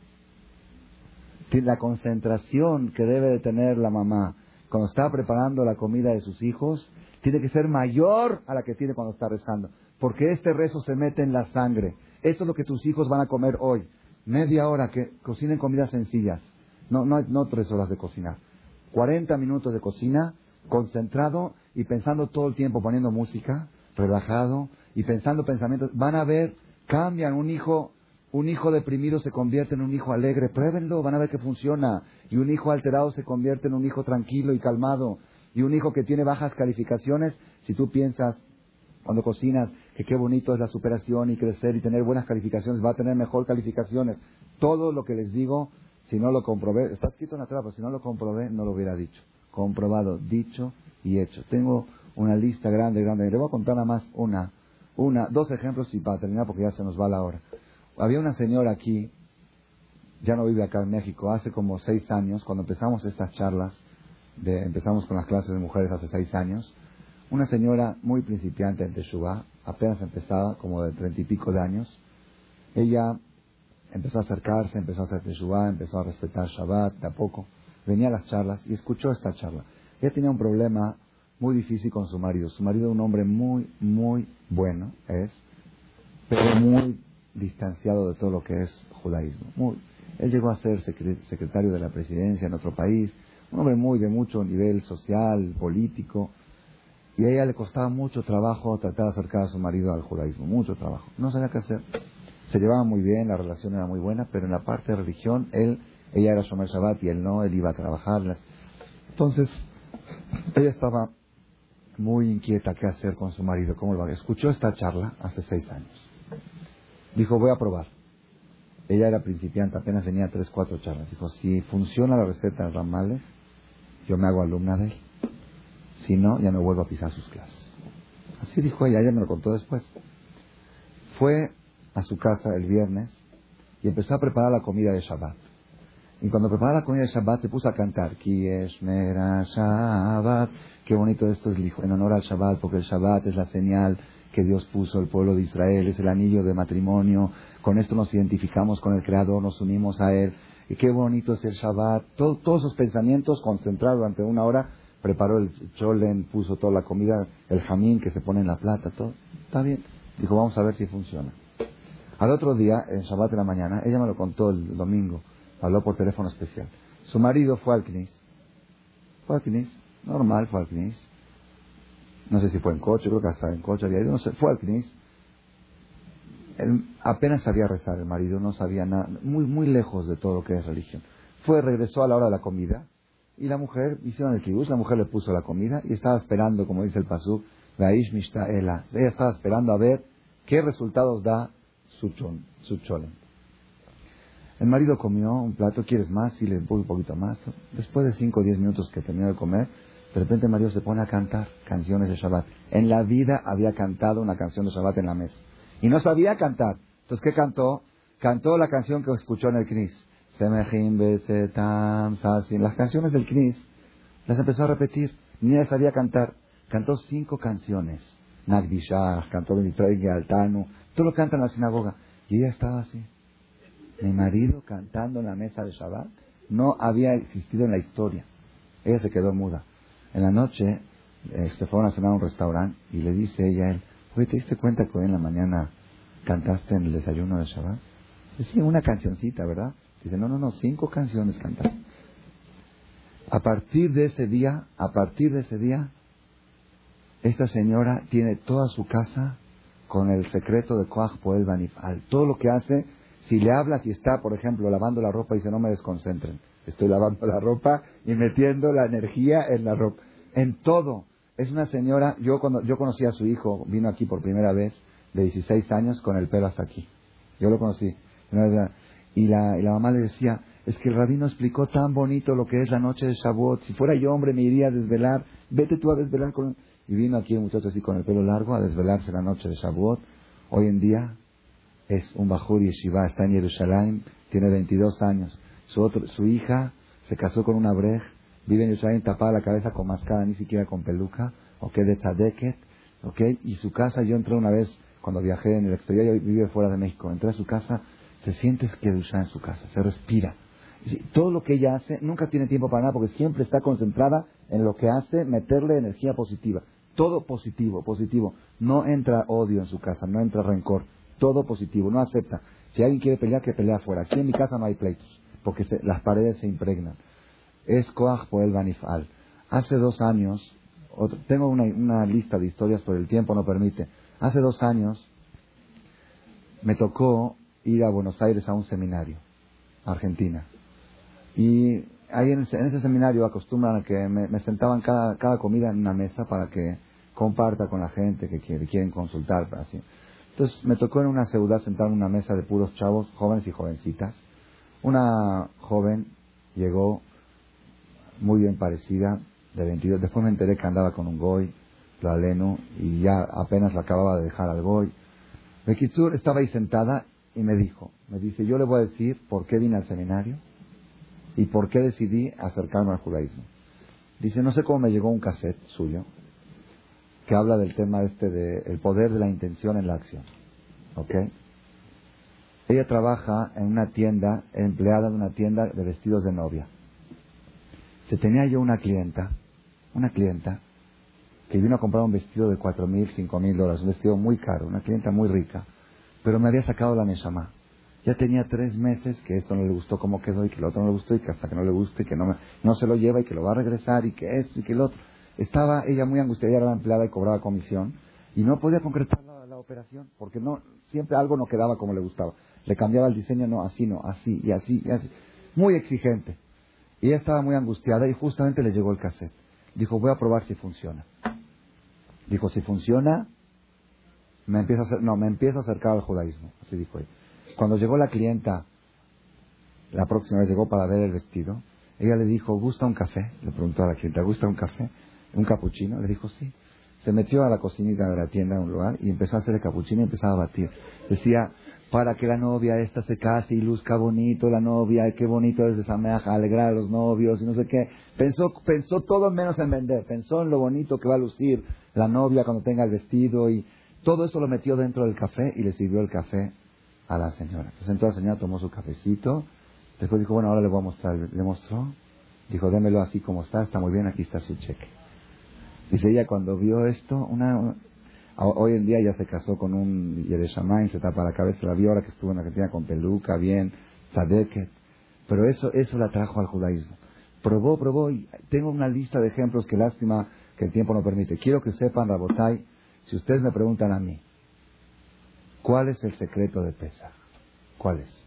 La concentración que debe de tener la mamá cuando está preparando la comida de sus hijos tiene que ser mayor a la que tiene cuando está rezando. Porque este rezo se mete en la sangre. Eso es lo que tus hijos van a comer hoy. Media hora que cocinen comidas sencillas. No, no, no tres horas de cocinar. Cuarenta minutos de cocina, concentrado y pensando todo el tiempo, poniendo música, relajado y pensando pensamientos. Van a ver, cambian. Un hijo, un hijo deprimido se convierte en un hijo alegre. Pruébenlo, van a ver que funciona. Y un hijo alterado se convierte en un hijo tranquilo y calmado. Y un hijo que tiene bajas calificaciones, si tú piensas cuando cocinas, que qué bonito es la superación y crecer y tener buenas calificaciones, va a tener mejor calificaciones. Todo lo que les digo, si no lo comprobé, está escrito en la trapa, si no lo comprobé, no lo hubiera dicho. Comprobado, dicho y hecho. Tengo una lista grande, grande. Le voy a contar nada más una, una, dos ejemplos y para terminar porque ya se nos va la hora. Había una señora aquí, ya no vive acá en México, hace como seis años, cuando empezamos estas charlas, de, empezamos con las clases de mujeres hace seis años, una señora muy principiante en Teshuvah, apenas empezaba, como de treinta y pico de años. Ella empezó a acercarse, empezó a hacer Teshuvah, empezó a respetar Shabbat, de a poco. Venía a las charlas y escuchó esta charla. Ella tenía un problema muy difícil con su marido. Su marido es un hombre muy, muy bueno, es, pero muy distanciado de todo lo que es judaísmo. Muy, él llegó a ser secretario de la presidencia en otro país, un hombre muy de mucho nivel social, político. Y a ella le costaba mucho trabajo tratar de acercar a su marido al judaísmo, mucho trabajo. No sabía qué hacer. Se llevaban muy bien, la relación era muy buena, pero en la parte de religión, él, ella era Shomer Shabbat y él no, él iba a trabajar. Entonces, ella estaba muy inquieta qué hacer con su marido, cómo lo haga. Escuchó esta charla hace seis años. Dijo, voy a probar. Ella era principiante, apenas tenía tres, cuatro charlas. Dijo, si funciona la receta de Ramales, yo me hago alumna de él. Si no, ya no vuelvo a pisar sus clases. Así dijo ella, ella me lo contó después. Fue a su casa el viernes y empezó a preparar la comida de Shabbat. Y cuando preparaba la comida de Shabbat se puso a cantar. Kiesh Mera Shabbat. Qué bonito esto es en honor al Shabbat, porque el Shabbat es la señal que Dios puso al pueblo de Israel, es el anillo de matrimonio. Con esto nos identificamos con el Creador, nos unimos a Él. Y qué bonito es el Shabbat. Todo, todos esos pensamientos concentrados durante una hora. Preparó el cholen, puso toda la comida, el jamín que se pone en la plata, todo. Está bien. Dijo, vamos a ver si funciona. Al otro día, en Shabbat de la mañana, ella me lo contó el domingo. Habló por teléfono especial. Su marido fue al Knis. Fue al Knis. Normal, fue al Knis. No sé si fue en coche, creo que hasta en coche había ido. No sé, fue al Knis. Él apenas sabía rezar, el marido no sabía nada. Muy, muy lejos de todo lo que es religión. Fue, regresó a la hora de la comida. Y la mujer, hicieron el kibbush, la mujer le puso la comida. Y estaba esperando, como dice el pasuk, Vaish Mishtaela. Ella estaba esperando a ver qué resultados da su chon, su cholen. El marido comió un plato, ¿quieres más? Sí, le puse un poquito más. Después de cinco o diez minutos que terminó de comer, de repente el marido se pone a cantar canciones de Shabbat. En la vida había cantado una canción de Shabbat en la mesa. Y no sabía cantar. Entonces, ¿qué cantó? Cantó la canción que escuchó en el Knis. Semejim Besetam Sasin. Las canciones del Knis las empezó a repetir. Ni ella sabía cantar. Cantó cinco canciones. Nagdishah, cantó Benitraig Altanu. Todo lo canta en la sinagoga. Y ella estaba así. Mi marido cantando en la mesa de Shabbat no había existido en la historia. Ella se quedó muda. En la noche eh, se fueron a cenar a un restaurante y le dice ella a él, oye, ¿te diste cuenta que hoy en la mañana cantaste en el desayuno de Shabbat? Dice, sí, una cancioncita, ¿verdad? Dice, no, no, no, cinco canciones cantaste. A partir de ese día, a partir de ese día, esta señora tiene toda su casa con el secreto de Koach Poel Banifal. Todo lo que hace, si le hablas y está, por ejemplo, lavando la ropa, dice, no me desconcentren. Estoy lavando la ropa y metiendo la energía en la ropa. En todo. Es una señora, yo cuando yo conocí a su hijo, vino aquí por primera vez, de dieciséis años, con el pelo hasta aquí. Yo lo conocí. Y la, y la mamá le decía, es que el rabino explicó tan bonito lo que es la noche de Shavuot. Si fuera yo hombre me iría a desvelar. Vete tú a desvelar con... Y vino aquí un muchacho así con el pelo largo a desvelarse la noche de Shavuot. Hoy en día es un Bajur Yeshiva, está en Jerusalén, tiene veintidós años. Su, otro, su hija se casó con una brej, vive en Jerusalén tapada la cabeza con mascada, ni siquiera con peluca, ok, de Tzadeket, ok, y su casa, yo entré una vez cuando viajé en el exterior, yo vive fuera de México, entré a su casa, se siente Kedushá en su casa, se respira. Todo lo que ella hace, nunca tiene tiempo para nada, porque siempre está concentrada en lo que hace, meterle energía positiva. Todo positivo, positivo. No entra odio en su casa, no entra rencor. Todo positivo, no acepta. Si alguien quiere pelear, que pelea afuera. Aquí en mi casa no hay pleitos, porque se, las paredes se impregnan. Es Koach Poel Banifal. Hace dos años, otro, tengo una, una lista de historias, pero el tiempo no permite. Hace dos años me tocó ir a Buenos Aires a un seminario, Argentina. Y ahí en ese, en ese seminario acostumbran a que me, me sentaban cada, cada comida en una mesa para que comparta con la gente que quiere, quieren consultar. Así. Entonces me tocó en una ciudad sentar en una mesa de puros chavos, jóvenes y jovencitas. Una joven llegó muy bien parecida, de veintidós. Después me enteré que andaba con un goy, lo aleno, y ya apenas la acababa de dejar al goy. Bekitsur estaba ahí sentada y me dijo, me dice, yo le voy a decir por qué vine al seminario y por qué decidí acercarme al judaísmo. Dice, no sé cómo me llegó un cassette suyo que habla del tema este de el poder de la intención en la acción. ¿Ok? Ella trabaja en una tienda, empleada de una tienda de vestidos de novia. Se tenía yo una clienta, una clienta que vino a comprar un vestido de cuatro mil, cinco mil dólares, un vestido muy caro, una clienta muy rica, pero me había sacado la neshama. Ya tenía tres meses que esto no le gustó cómo quedó y que lo otro no le gustó y que hasta que no le guste, que no, me, no se lo lleva y que lo va a regresar y que esto y que el otro. Estaba ella muy angustiada, ella era la empleada y cobraba comisión y no podía concretar la, la operación porque no siempre algo no quedaba como le gustaba. Le cambiaba el diseño, no, así no, así y así y así. Muy exigente. Y ella estaba muy angustiada y justamente le llegó el cassette. Dijo, voy a probar si funciona. Dijo, si funciona, me empiezo a hacer, no, me empiezo a acercar al judaísmo. Así dijo ella. Cuando llegó la clienta, la próxima vez llegó para ver el vestido, ella le dijo, ¿gusta un café? Le preguntó a la clienta, ¿gusta un café? ¿Un capuchino? Le dijo, sí. se metió a la cocinita de la tienda a un lugar y empezó a hacer el capuchino y empezaba a batir. Decía, para que la novia esta se case y luzca bonito, la novia, qué bonito es esa meaja, alegrar a los novios y no sé qué. Pensó, pensó todo menos en vender, pensó en lo bonito que va a lucir la novia cuando tenga el vestido y todo eso lo metió dentro del café y le sirvió el café a la señora. Entonces entonces la señora tomó su cafecito, después dijo, bueno, ahora le voy a mostrar. Le mostró, dijo, démelo así como está, está muy bien, aquí está su cheque. Dice ella, cuando vio esto, una, una hoy en día ya se casó con un Yerushalayim, se tapa la cabeza, la vio ahora que estuvo en Argentina con peluca, bien, tzadeket. Pero eso, eso la trajo al judaísmo. Probó, probó, y tengo una lista de ejemplos que lástima que el tiempo no permite. Quiero que sepan, Rabotai, si ustedes me preguntan a mí, ¿cuál es el secreto de Pesaj? ¿Cuál es?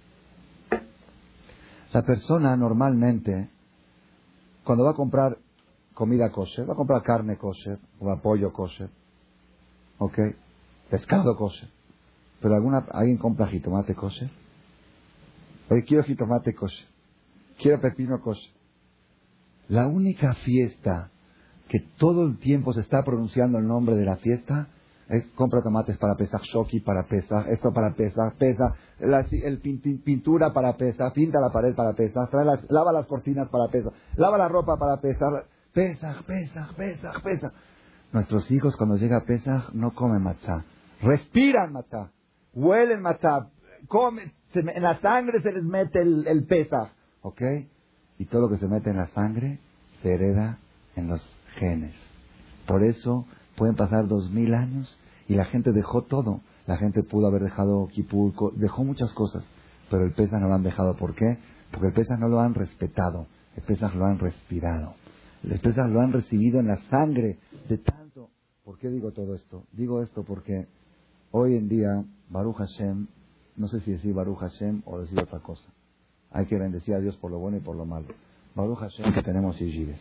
La persona normalmente, cuando va a comprar comida kosher, va a comprar carne kosher, o pollo kosher, ok, pescado kosher, pero alguna, alguien compra jitomate kosher. Oye, quiero jitomate kosher, quiero pepino kosher. La única fiesta que todo el tiempo se está pronunciando el nombre de la fiesta es compra tomates para Pesaj, shoki para Pesaj, esto para Pesaj, Pesaj, la, el pinti, pintura para Pesaj, pinta la pared para Pesaj, trae las, lava las cortinas para Pesaj, lava la ropa para Pesaj, Pesaj, Pesaj, Pesaj, Pesaj. Nuestros hijos cuando llega Pesaj no comen matzá, respiran matzá, huelen matzá, comen, se, en la sangre se les mete el, el Pesaj, ¿ok? Y todo lo que se mete en la sangre se hereda en los genes. Por eso pueden pasar dos mil años y la gente dejó todo. La gente pudo haber dejado Kipur, dejó muchas cosas, pero el Pesaj no lo han dejado. ¿Por qué? Porque el Pesaj no lo han respetado, el Pesaj lo han respirado. El Pesaj lo han recibido en la sangre de tanto. ¿Por qué digo todo esto? Digo esto porque hoy en día, Baruch Hashem, no sé si decir Baruch Hashem o decir otra cosa. Hay que bendecir a Dios por lo bueno y por lo malo. Baruch Hashem que tenemos yeshivas.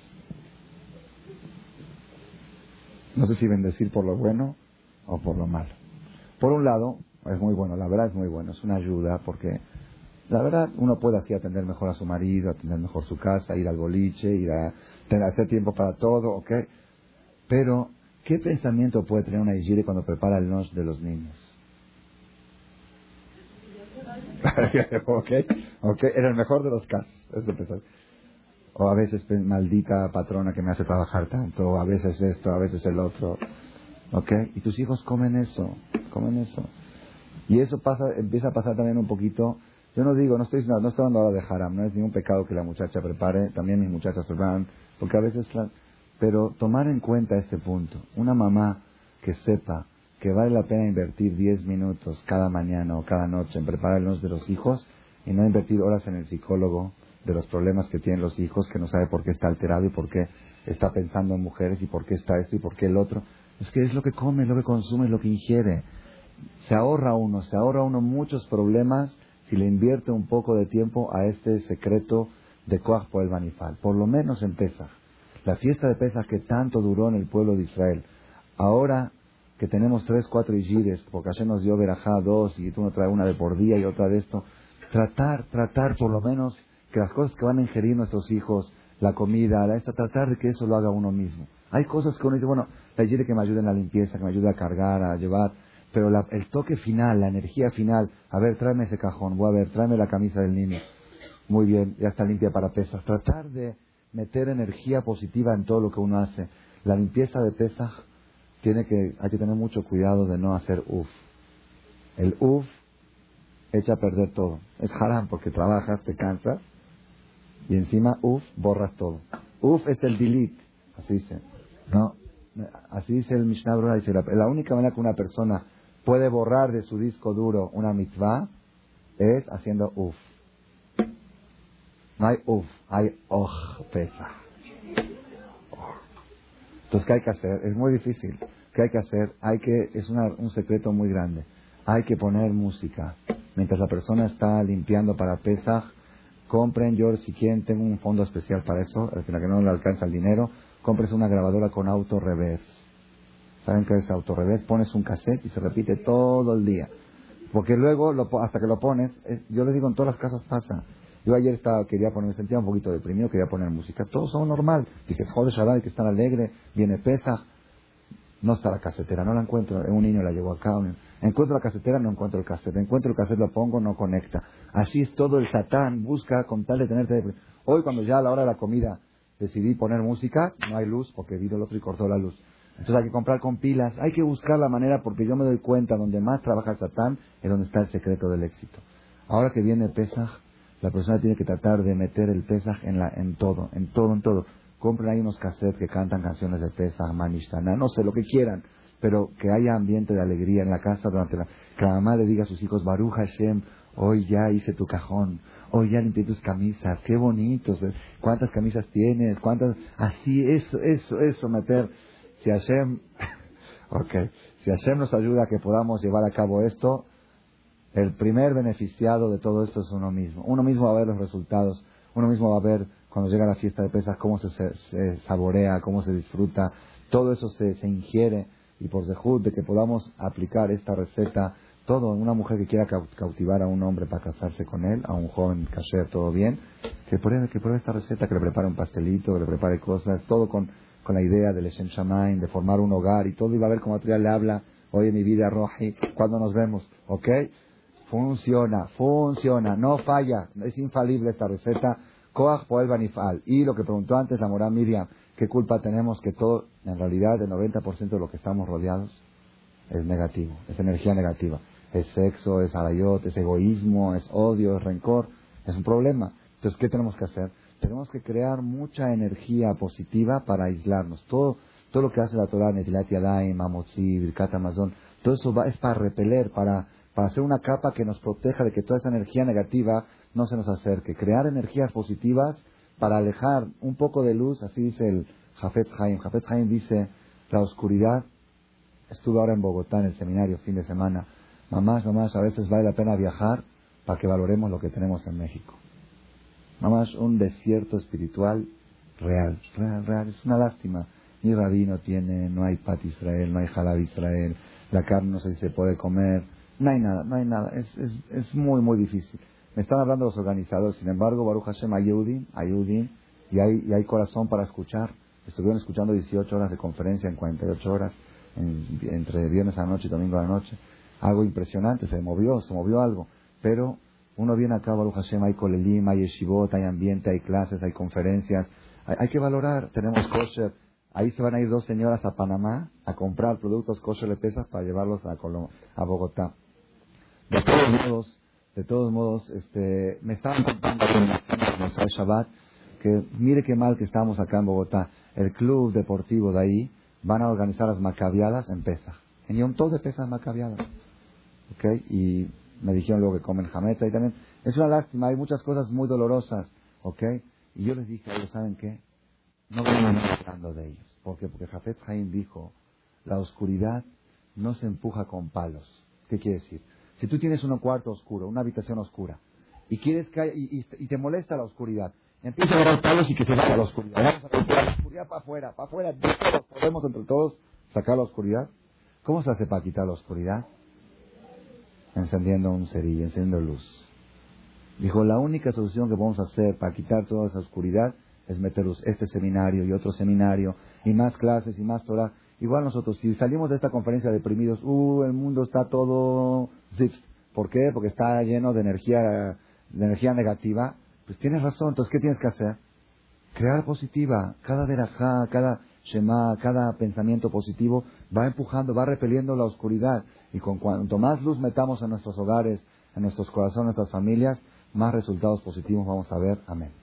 No sé si bendecir por lo bueno o por lo malo. Por un lado, es muy bueno, la verdad es muy bueno, es una ayuda porque la verdad uno puede así atender mejor a su marido, atender mejor su casa, ir al boliche, ir a tener, hacer tiempo para todo, ¿ok? Pero, ¿qué pensamiento puede tener una yeshire cuando prepara el lunch de los niños? ok, ok, en el mejor de los casos, eso pensar. O a veces, maldita patrona que me hace trabajar tanto, o a veces esto, a veces el otro, ok, y tus hijos comen eso, comen eso, y eso pasa, empieza a pasar también un poquito. Yo no digo, no estoy no, no estoy hablando ahora de haram, no es ningún pecado que la muchacha prepare, también mis muchachas preparan, porque a veces, la, pero tomar en cuenta este punto, una mamá que sepa que vale la pena invertir diez minutos cada mañana o cada noche en preparar el lunch de los hijos y no invertir horas en el psicólogo de los problemas que tienen los hijos, que no sabe por qué está alterado y por qué está pensando en mujeres y por qué está esto y por qué el otro. Es que es lo que come, es lo que consume, es lo que ingiere. Se ahorra uno, se ahorra uno muchos problemas si le invierte un poco de tiempo a este secreto de Koach Poel Banifal. Por lo menos en Pesaj. La fiesta de Pesaj que tanto duró en el pueblo de Israel. Ahora que tenemos tres, cuatro yishires, porque ayer nos dio verajá dos y tú nos traes una de por día y otra de esto. Tratar, tratar por lo menos que las cosas que van a ingerir nuestros hijos, la comida, la esta, tratar de que eso lo haga uno mismo. Hay cosas que uno dice, bueno, la yishire que me ayude en la limpieza, que me ayude a cargar, a llevar, pero la, el toque final, la energía final, a ver, tráeme ese cajón, voy a ver, tráeme la camisa del niño. Muy bien, ya está limpia para Pesaj. Tratar de meter energía positiva en todo lo que uno hace. La limpieza de Pesaj tiene que, hay que tener mucho cuidado de no hacer uf. El uf echa a perder todo. Es haram porque trabajas, te cansas y encima uf borras todo. Uf es el delete, así dice. No, así dice el Mishnah Brura, dice la, la única manera que una persona puede borrar de su disco duro una mitzvah es haciendo uf. No hay uf, hay oj, pesa. Entonces, ¿qué hay que hacer? Es muy difícil. ¿Qué hay que hacer? Hay que, es una, un secreto muy grande. Hay que poner música. Mientras la persona está limpiando para Pesaj, compren, yo si quieren, tengo un fondo especial para eso, al final que no le alcanza el dinero, compres una grabadora con auto revés. ¿Saben qué es auto revés? Pones un cassette y se repite todo el día. Porque luego, lo, hasta que lo pones, es, yo les digo, en todas las casas pasa. Yo ayer estaba, quería poner, me sentía un poquito deprimido, quería poner música. Todos son normal. Dije, joder, Shaddai, que están alegre, viene Pesaj. No está la casetera, no la encuentro. Un niño la llevó acá. Encuentro la casetera, no encuentro el cassette. Encuentro el cassette, lo pongo, no conecta. Así es todo el satán, busca con tal de tenerte... Hoy cuando ya a la hora de la comida decidí poner música, no hay luz porque vino el otro y cortó la luz. Entonces hay que comprar con pilas, hay que buscar la manera porque yo me doy cuenta donde más trabaja el satán es donde está el secreto del éxito. Ahora que viene Pesaj, la persona tiene que tratar de meter el Pesaj en, la, en todo, en todo, en todo. Compren ahí unos cassettes que cantan canciones de Pesaj, Manishtana, no sé, lo que quieran, pero que haya ambiente de alegría en la casa durante la... Que la mamá le diga a sus hijos, Baruch Hashem, hoy ya hice tu cajón, hoy ya limpié tus camisas, qué bonitos, cuántas camisas tienes, cuántas... Así, eso, eso, eso, meter... Si Hashem... ok, si Hashem nos ayuda a que podamos llevar a cabo esto, el primer beneficiado de todo esto es uno mismo. Uno mismo va a ver los resultados, uno mismo va a ver cuando llega la fiesta de Pesaj cómo se, se, se saborea, cómo se disfruta, todo eso se, se ingiere, y por zehut de que podamos aplicar esta receta, todo, una mujer que quiera cautivar a un hombre para casarse con él, a un joven kasher, todo bien, que pruebe, que pruebe esta receta, que le prepare un pastelito, que le prepare cosas, todo con, con la idea del Leshem Shamaim, de formar un hogar, y todo, y va a ver cómo otro día le habla, oye mi vida, Roji, ¿cuándo nos vemos? ¿Ok? Funciona, funciona, no falla, es infalible esta receta. Koach Poel Banifal. Y lo que preguntó antes la Morá Miriam, ¿qué culpa tenemos que todo, en realidad el noventa por ciento de lo que estamos rodeados es negativo, es energía negativa? Es sexo, es arayot, es egoísmo, es odio, es rencor, es un problema. Entonces, ¿qué tenemos que hacer? Tenemos que crear mucha energía positiva para aislarnos. Todo, todo lo que hace la Torah, Netilat Yadayim, Amotzi, Birkat Hamazon, todo eso va, es para repeler, para para hacer una capa que nos proteja de que toda esa energía negativa no se nos acerque. Crear energías positivas para alejar un poco de luz, así dice el Hafetz Haim. Hafetz Haim dice, la oscuridad, estuve ahora en Bogotá en el seminario fin de semana, mamás, mamás, a veces vale la pena viajar para que valoremos lo que tenemos en México. Mamás, un desierto espiritual real, real, real, es una lástima. Ni rabino tiene, no hay pat Israel, no hay halab Israel, la carne no sé si se puede comer. No hay nada, no hay nada. Es, es, es muy, muy difícil. Me están hablando los organizadores. Sin embargo, Baruch Hashem, hay Yehudim, hay Yehudim, y hay, y hay corazón para escuchar. Estuvieron escuchando dieciocho horas de conferencia en cuarenta y ocho horas, en, entre viernes a la noche y domingo a la noche. Algo impresionante, se movió, se movió algo. Pero uno viene acá, Baruch Hashem, hay kolelim, hay yeshivot, hay ambiente, hay clases, hay conferencias. Hay, hay que valorar. Tenemos kosher. Ahí se van a ir dos señoras a Panamá a comprar productos kosher de pesas para llevarlos a, Colom a Bogotá. De todos modos, de todos modos, este, me estaban contando en el Shabbat que mire qué mal que estamos acá en Bogotá. El club deportivo de ahí van a organizar las macabiadas en Pesaj. En Yom Tov de Pesaj macabiadas. ¿Ok? Y me dijeron luego que comen jameta y también. Es una lástima, hay muchas cosas muy dolorosas. ¿Ok? Y yo les dije a ellos, ¿saben qué? No vengan hablando de ellos. ¿Por qué? Porque Hafetz Haim dijo, la oscuridad no se empuja con palos. ¿Qué quiere decir? Si tú tienes un cuarto oscuro, una habitación oscura, y quieres que haya, y, y, y te molesta la oscuridad, empieza a agarrar palos y que se vaya la oscuridad. Vamos a meter la oscuridad para afuera, para afuera. Todos podemos entre todos sacar la oscuridad. ¿Cómo se hace para quitar la oscuridad? Encendiendo un cerillo, encendiendo luz. Dijo, la única solución que podemos hacer para quitar toda esa oscuridad es meter luz. Este seminario y otro seminario, y más clases y más Torah. Igual nosotros, si salimos de esta conferencia deprimidos, uh, el mundo está todo zip. ¿Por qué? Porque está lleno de energía, de energía negativa. Pues tienes razón. Entonces, ¿qué tienes que hacer? Crear positiva. Cada verajá, cada shema, cada pensamiento positivo va empujando, va repeliendo la oscuridad. Y con cuanto más luz metamos en nuestros hogares, en nuestros corazones, en nuestras familias, más resultados positivos vamos a ver. Amén.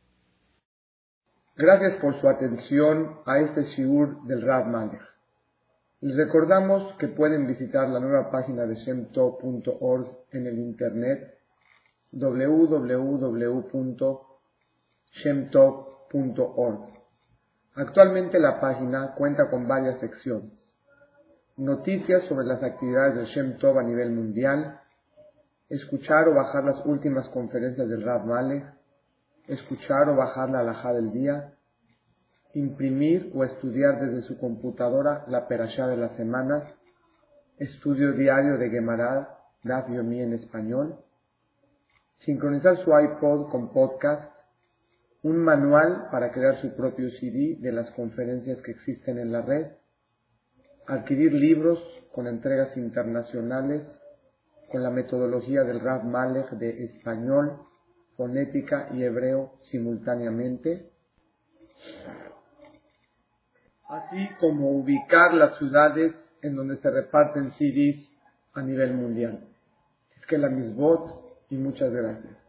Gracias por su atención a este shiur del Rav Malech. Les recordamos que pueden visitar la nueva página de shem tov punto org en el internet doble u doble u doble u punto shem tov punto org. Actualmente la página cuenta con varias secciones: noticias sobre las actividades de Shem Tov a nivel mundial, escuchar o bajar las últimas conferencias del Rav Malech, escuchar o bajar la halajá del día, imprimir o estudiar desde su computadora la perashá de la semana, estudio diario de Gemara, Daf Yomi en español, sincronizar su iPod con podcast, un manual para crear su propio C D de las conferencias que existen en la red, adquirir libros con entregas internacionales, con la metodología del Rav Malech de español, fonética y hebreo simultáneamente, así como ubicar las ciudades en donde se reparten C Ds a nivel mundial. Es que la misbot y muchas gracias.